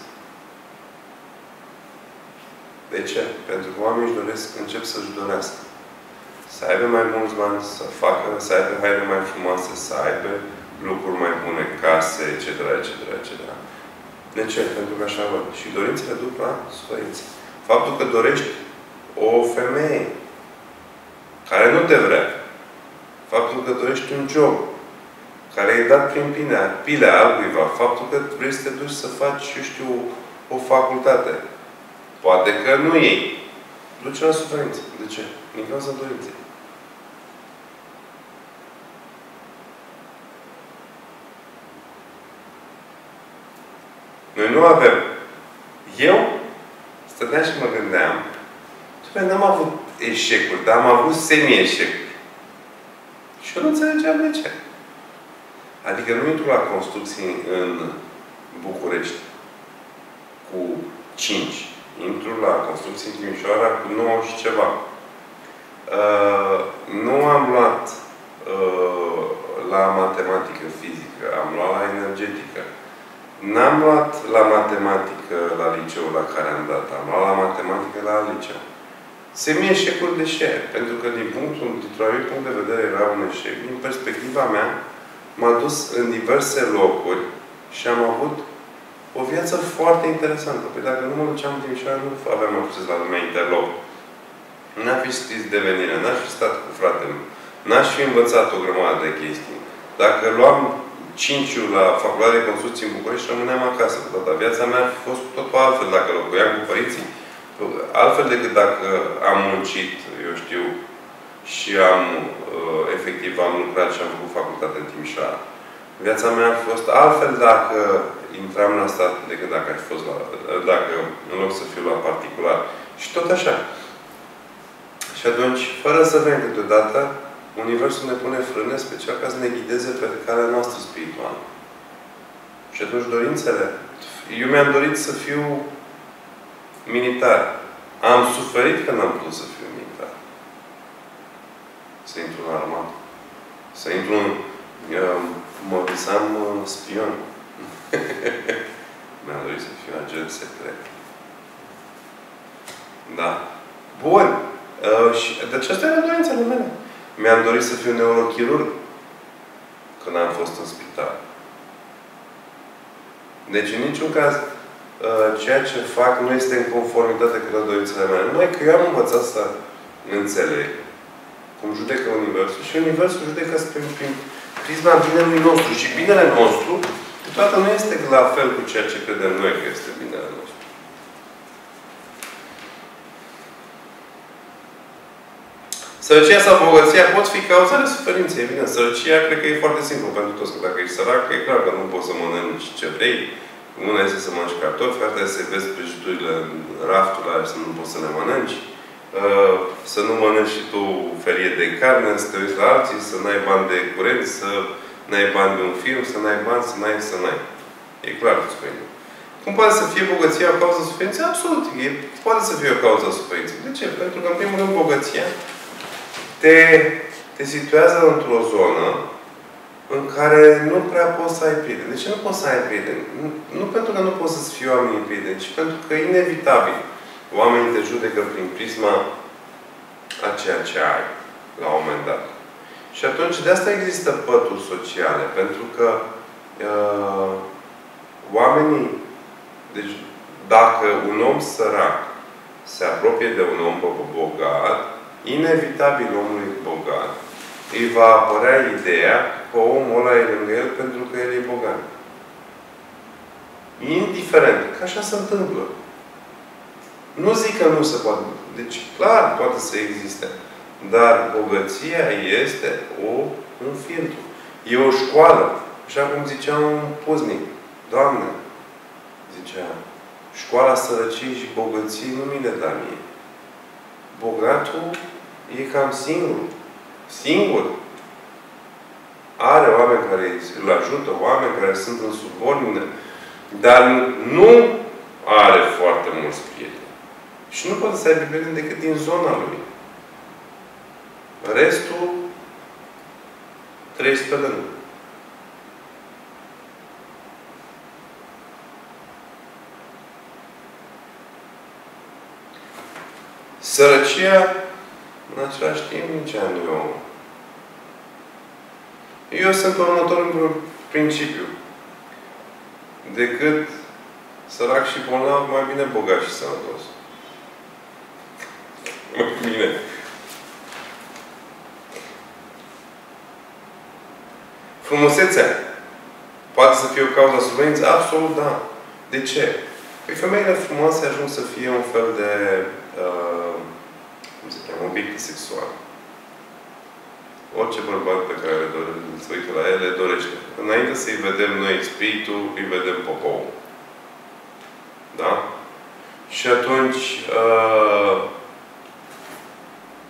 De ce? Pentru că oamenii își doresc, încep să-și dorească. Să aibă mai mulți bani, să facă, să aibă haine mai frumoase, să aibă lucruri mai bune, case, et cetera, et cetera, et cetera. De ce? Pentru că așa văd. Și dorințele duc la suferință. Faptul că dorești o femeie care nu te vrea. Faptul că dorești un job care e dat prin pilea, pilea altuiva. Faptul că vrei să te duci să faci, eu știu, o facultate. Poate că nu ei. Duce la suferință. De ce? Din cauza dorinței. Noi nu avem. Eu stăteam și mă gândeam. N-am avut eșecuri, dar am avut semi-eșecuri. Și eu nu înțelegeam de ce. Adică nu intru la construcții în București cu cinci. Intru la construcții în Timișoara cu nouă și ceva. Uh, nu am luat uh, la matematică fizică, am luat la energetică. N-am luat la matematică la liceu la care am dat, am luat la matematică la alt liceu. Semi-eșecuri de ce? Pentru că din punctul, dintr-un anumit punct de vedere era un eșec. Din perspectiva mea, m-a dus în diverse locuri și am avut o viață foarte interesantă. Păi dacă nu mă duceam în Timișoara, nu aveam acces la lumea interloc. N-aș fi scris devenire, n-aș fi stat cu fratele, n-aș fi învățat o grămadă de chestii. Dacă luam cinciul la Facultatea de Construcții în București, rămâneam acasă cu toată. Viața mea a fost cu totul altfel dacă locuiam cu părinții. Altfel decât dacă am muncit, eu știu, și am, efectiv, am lucrat și am făcut facultate în Timișoara. Viața mea a fost altfel dacă intram la stat decât dacă aș fost la, dacă, în loc să fiu la particular. Și tot așa. Și atunci, fără să vrem câteodată, Universul ne pune frâne special ca să ne ghideze pe calea noastră spirituală. Și atunci dorințele. Eu mi-am dorit să fiu militar. Am suferit că n-am putut să fiu militar. Să intru în armată. Să intru în... Mă visam spion. Mi-am dorit să fiu agent secret. Da. Bun. Uh, și de aceasta era dorințele mele. Mi-am dorit să fiu neurochirurg când am fost în spital. Deci, în niciun caz, uh, ceea ce fac nu este în conformitate cu dorințele mele. Numai că eu am învățat să înțeleg cum judecă Universul și Universul judecă prin, prin prisma binelui nostru. Și binele nostru, câteodată nu este la fel cu ceea ce credem noi că este binele nostru. Sărăcia sau bogăția pot fi cauzele suferinței. Bine, sărăcia cred că e foarte simplu pentru toți. Că dacă ești sărac, e clar că nu poți să mănânci ce vrei. Una este să mănânci cartofi, alta este să vezi prăjiturile în raftul ăla și să nu poți să le mănânci. Uh, să nu mănânci și tu felie de carne, să te uiți la alții, să n-ai bani de curent, să n-ai bani de un film, să n-ai bani, să n-ai, să n-ai. E clar că spune. Cum poate să fie bogăția o cauză suferinței? Absolut. E, poate să fie o cauză suferinței. De ce? Pentru că, în primul rând, bogăția Te, te situează într-o zonă în care nu prea poți să ai prieteni. De ce nu poți să ai prieteni? Nu, nu pentru că nu poți să-ți fii oamenii prieteni, ci pentru că e inevitabil. Oamenii te judecă prin prisma a ceea ce ai la un moment dat. Și atunci, de asta există pături sociale. Pentru că uh, oamenii... Deci, dacă un om sărac se apropie de un om bogat, inevitabil omului bogat, îi va apărea ideea că omul ăla e lângă el pentru că el e bogat. Indiferent. Că așa se întâmplă. Nu zic că nu se poate. Deci, clar, poate să existe. Dar bogăția este o, un filtru. E o școală. Așa cum zicea un puznic. Doamne, zicea, școala sărăciei și bogăției nu mi le da mie. Bogatul e cam singur. Singur. Are oameni care îl ajută, oameni care sunt în subordine, dar nu are foarte mulți prieteni. Și nu poate să aibă prieteni decât din zona lui. Restul trăiește pe lângă. Sărăcia, în același timp, nici aia nu e om. Eu sunt următorul principiu. Decât sărac și bolnav, mai bine bogat și sănătos. Mai bine. Frumusețea poate să fie o cauză suferinței? Absolut, da. De ce? Păi femeile frumoase ajung să fie un fel de uh, cum se cheamă, obiecte sexuale. Orice bărbat pe care le dore, se uită la ele, le dorește. Înainte să-i vedem noi spiritul, îi vedem popoul. Da? Și atunci uh,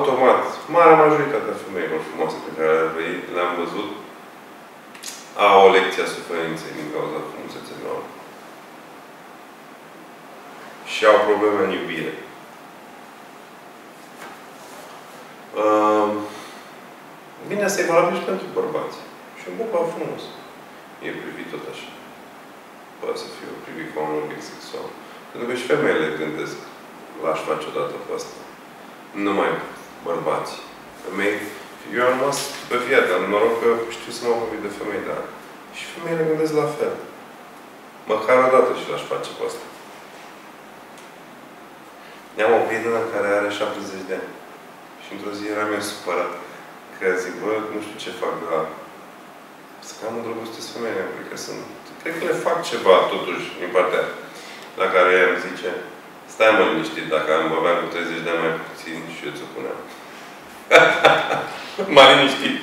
automat, marea majoritate a femeilor frumoase pe care le-am văzut, au o lecție a suferinței din cauza frumuseței lor. Și au probleme în iubire. Uh, bine, asta e valabil și pentru bărbați. Și un bărbat frumos e privit tot așa. Poate să fie privit ca un obiect sexual. Pentru că și femeile gândesc, l-aș face odată pe asta. Nu numai bărbați. Femei, eu am rămas pe viață, am noroc că știu să mă vorbit de femei, dar și femeile gândesc la fel. Măcar odată și l-aș face pe asta. Am o prietenă care are șaptezeci de ani. Și într-o zi eram eu supărat. Că zic, bă, nu știu ce fac, dar să cam îndrăgostesc femeile. Cred că sunt... Cred că le fac ceva, totuși, din partea la care ea îmi zice, stai mă liniștit, dacă am aveam cu treizeci de ani mai puțin și eu ți-o puneam. M-a liniștit.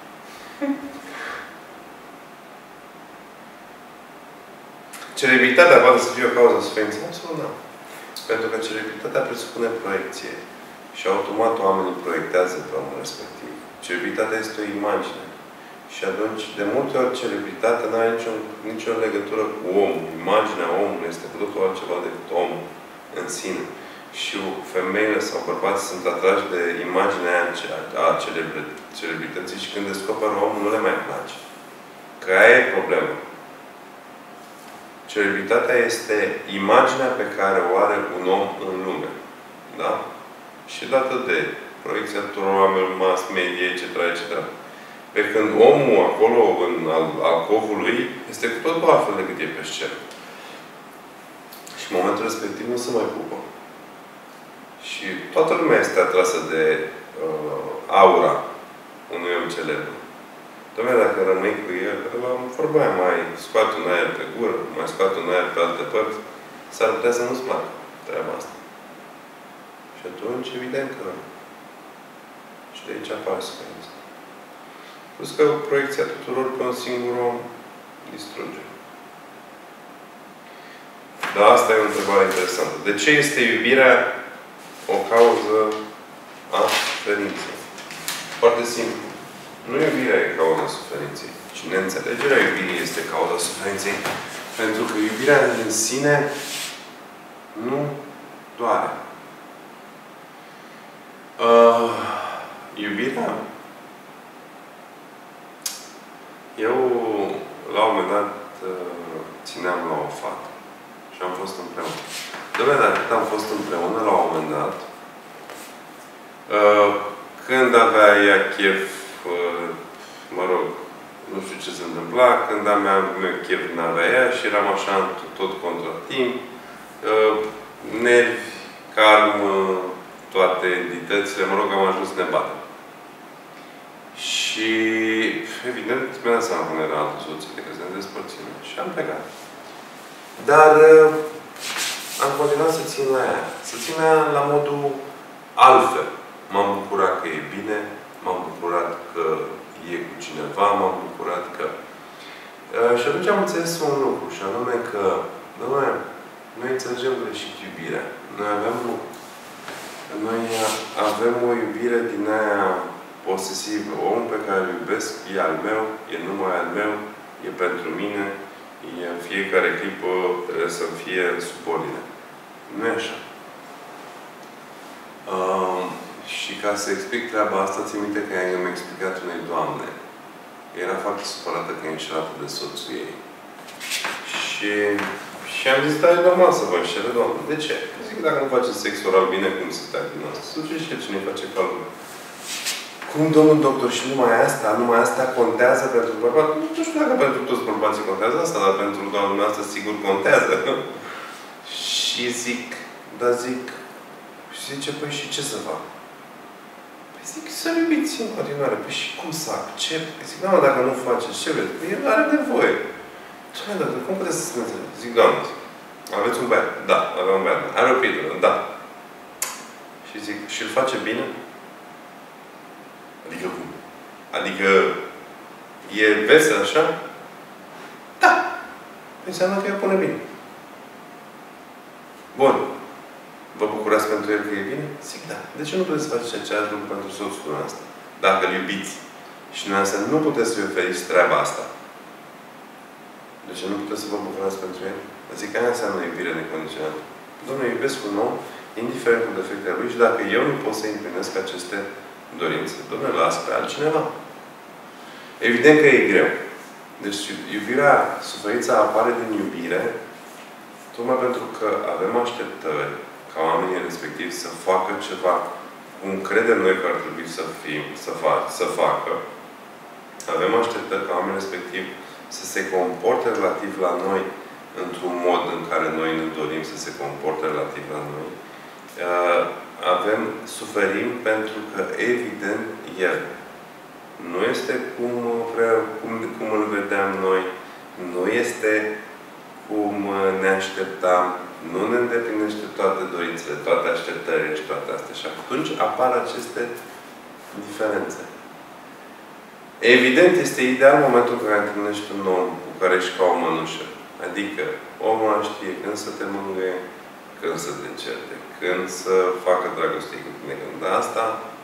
Celebritatea poate să fie o cauză suferinței? Absolut nu. Pentru că celebritatea presupune proiecție. Și automat oamenii proiectează pe omul respectiv. Celebritatea este o imagine. Și atunci, de multe ori, celebritatea nu are nicio, nicio legătură cu omul. Imaginea omului este cu totul altceva decât omul în sine. Și femeile sau bărbații sunt atrași de imaginea a celebrității și când descoperă omul, nu le mai place. Că aia e problema. Celebritatea este imaginea pe care o are un om în lume. Da? Și dată de proiecția tuturor oamenilor, mass media, et cetera, et cetera. Pe când omul acolo, în alcovul lui, este cu totul altfel decât e pe scenă. Și în momentul respectiv nu se mai pupă. Și toată lumea este atrasă de uh, aura unui om celebru. Doamne, dacă rămâi cu el, că la vorba aia mai scoate un aer pe gură, mai scoate un aer pe alte părți, s-ar putea să nu-ți placă treaba asta. Și atunci, evident că și de aici apare suferința. Plus că proiecția tuturor pe un singur om distruge. Dar asta e o întrebare interesantă. De ce este iubirea o cauză a suferinței? Foarte simplu. Nu iubirea e cauza suferinței, ci neînțelegerea iubirii este cauza suferinței. Pentru că iubirea în sine nu doare. Uh, iubirea Eu, la un moment dat, țineam la o fată. Și am fost împreună. Doamne, dar cât am fost împreună, la un moment dat, când avea ea chef, mă rog, nu știu ce se întâmpla, când avea chef n-avea ea și eram așa tot contra timp, nervi, calm, toate entitățile, mă rog, am ajuns să ne batem. Și, evident, mi-am dat seama că nu era altă soție decât să ne despărțim. Și am plecat. Dar am continuat să țin la ea. Să țin la ea la modul altfel. M-am bucurat că e bine, m-am bucurat că e cu cineva, m-am bucurat că... Și atunci am înțeles un lucru, și anume că, noi, noi înțelegem greșit iubirea. Noi avem, noi avem o iubire din aia posesivă. Omul pe care îl iubesc e al meu, e numai al meu, e pentru mine, e în fiecare clipă trebuie să fie subordine. Nu e așa. Uh, și ca să explic treaba asta, țin minte că i-am explicat unei doamne. Era foarte supărată că e înșelată de soțul ei. Și, și am zis, da, e normal să vă înșele, doamne. De ce? Zic, dacă nu faceți sex oral bine, cum se stai din asta? Să duce și el cine face ca lumea. Cum, domnul doctor, și numai asta, numai asta contează pentru bărbat? Nu știu dacă pentru toți bărbații contează asta, dar pentru doamna asta sigur contează. Și zic, da zic, și zice, păi și ce să fac? Păi zic, să-l iubiți în continuare. Păi și cum să accept? Păi zic, doamna, dacă nu faceți, ce vezi? Păi el are nevoie. Doamne, dar cum puteți să se înțelegeți? Zic, doamne, aveți un băiat? Da, avea un băiat. Are o prietenă? Da. Și zic, și îl face bine? Adică cum? Adică e vesel așa? Da! Înseamnă că eu pune bine. Bun. Vă bucurați pentru el că e bine? Zic, da. De ce nu puteți face același lucru pentru soțul dumneavoastră? Dacă îl iubiți. Și dumneavoastră nu puteți să-i oferiți treaba asta. De ce nu puteți să vă bucurați pentru el? Zic, aia înseamnă iubire necondiționată. Dom'le, iubesc un om, indiferent cu defectele lui, și dacă eu nu pot să împlinesc aceste dorințe, Dom'le, las pe altcineva. Evident că e greu. Deci iubirea, suferința apare din iubire, tocmai pentru că avem așteptări ca oamenii respectivi să facă ceva cum credem noi că ar trebui să fim, să, fac, să facă. Avem așteptări ca oamenii respectivi să se comporte relativ la noi într-un mod în care noi ne dorim să se comporte relativ la noi. Avem, suferim pentru că, evident, el nu este cum, vrea, cum, cum îl vedeam noi, nu este cum ne așteptam, nu ne îndeplinește toate dorințele, toate așteptările și toate astea. Și atunci apar aceste diferențe. Evident, este ideal momentul în care întâlnești un om cu care ești ca o mănușă. Adică, omul ăla știe când să te mângâie, când să te certe, când să facă dragoste cu tine. Când asta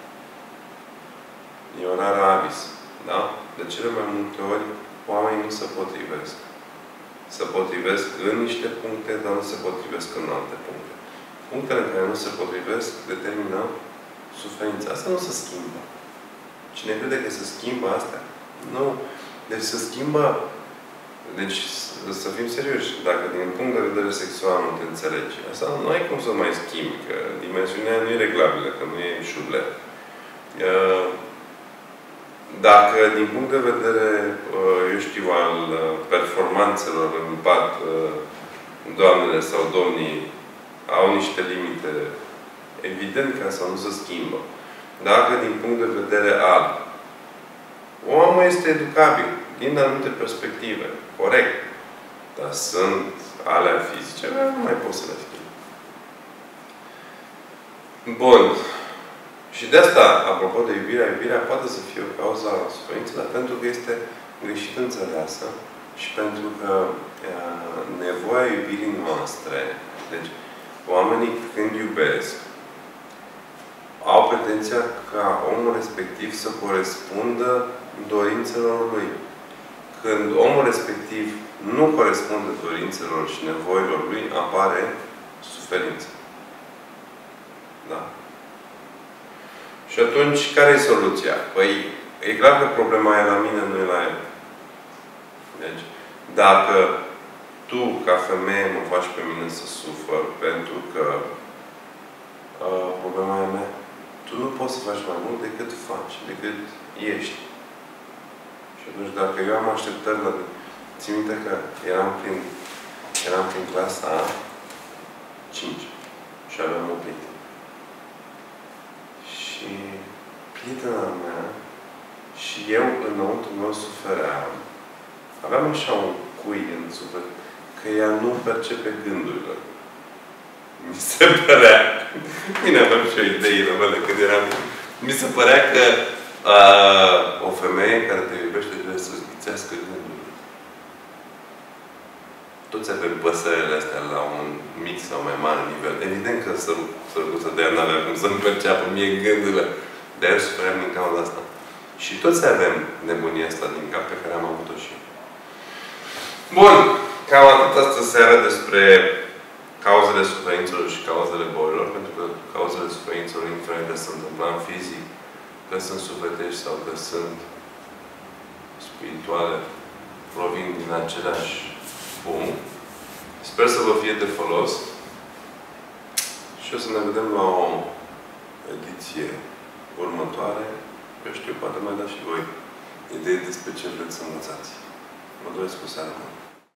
e o rară avis. Da? De cele mai multe ori, oamenii nu se potrivesc. Se potrivesc în niște puncte, dar nu se potrivesc în alte puncte. Punctele în care nu se potrivesc determină suferința. Asta nu se schimbă. Cine crede că se schimbă asta? Nu. Deci se schimbă. Deci, să fim serioși. Dacă din punct de vedere sexual nu te înțelegi, asta nu ai cum să mai schimbi, că dimensiunea nu e reglabilă, că nu e șubler. Dacă din punct de vedere, eu știu, al performanțelor în pat, doamnele sau domnii au niște limite, evident că asta nu se schimbă. Dacă din punct de vedere al omul este educabil, din anumite perspective, corect, dar sunt alea fizice, nu mai poți să le schimbi. Bun. Și de asta, apropo de iubirea, iubirea poate să fie o cauză a suferinței, dar pentru că este greșit înțeleasă și pentru că uh, nevoia iubirii noastre, deci oamenii când iubesc, au pretenția ca omul respectiv să corespundă dorințelor lui. Când omul respectiv nu corespunde dorințelor și nevoilor lui, apare suferință. Da? Și atunci, care e soluția? Păi, e clar că problema e la mine, nu e la el. Deci, dacă tu, ca femeie, mă faci pe mine să sufăr pentru că uh, problema e mea, tu nu poți să faci mai mult decât faci, decât ești. Și atunci, dacă eu am așteptări la... Țin minte că eram prin, eram prin clasa cinci și aveam o prietenă. Și prietena mea și eu înăuntru meu sufeream. Aveam așa un cui în suflet că ea nu percepe gândurile. Mi se părea... Bine, aveam și o idee mele când eram... Mi se părea că uh, o femeie care te iubește trebuie să zghițească gândurile. Toți avem păsările astea la un mic sau mai mare nivel. Evident că sărguță de ea n-avea cum să-mi perceapă mie gândurile. De-aia sufeream din cauza asta. Și toți avem nebunia asta din cap pe care am avut-o și eu. Bun. Cam atât astă seară despre cauzele suferințelor și cauzele bolilor, pentru că cauzele suferințelor, indiferent că sunt în plan fizic, că sunt sufletești sau că sunt spirituale, provin din același punct. Sper să vă fie de folos și o să ne vedem la o ediție următoare. Eu știu, poate mai dați și voi idei despre ce vreți să învățați. Mă doresc o seară bună.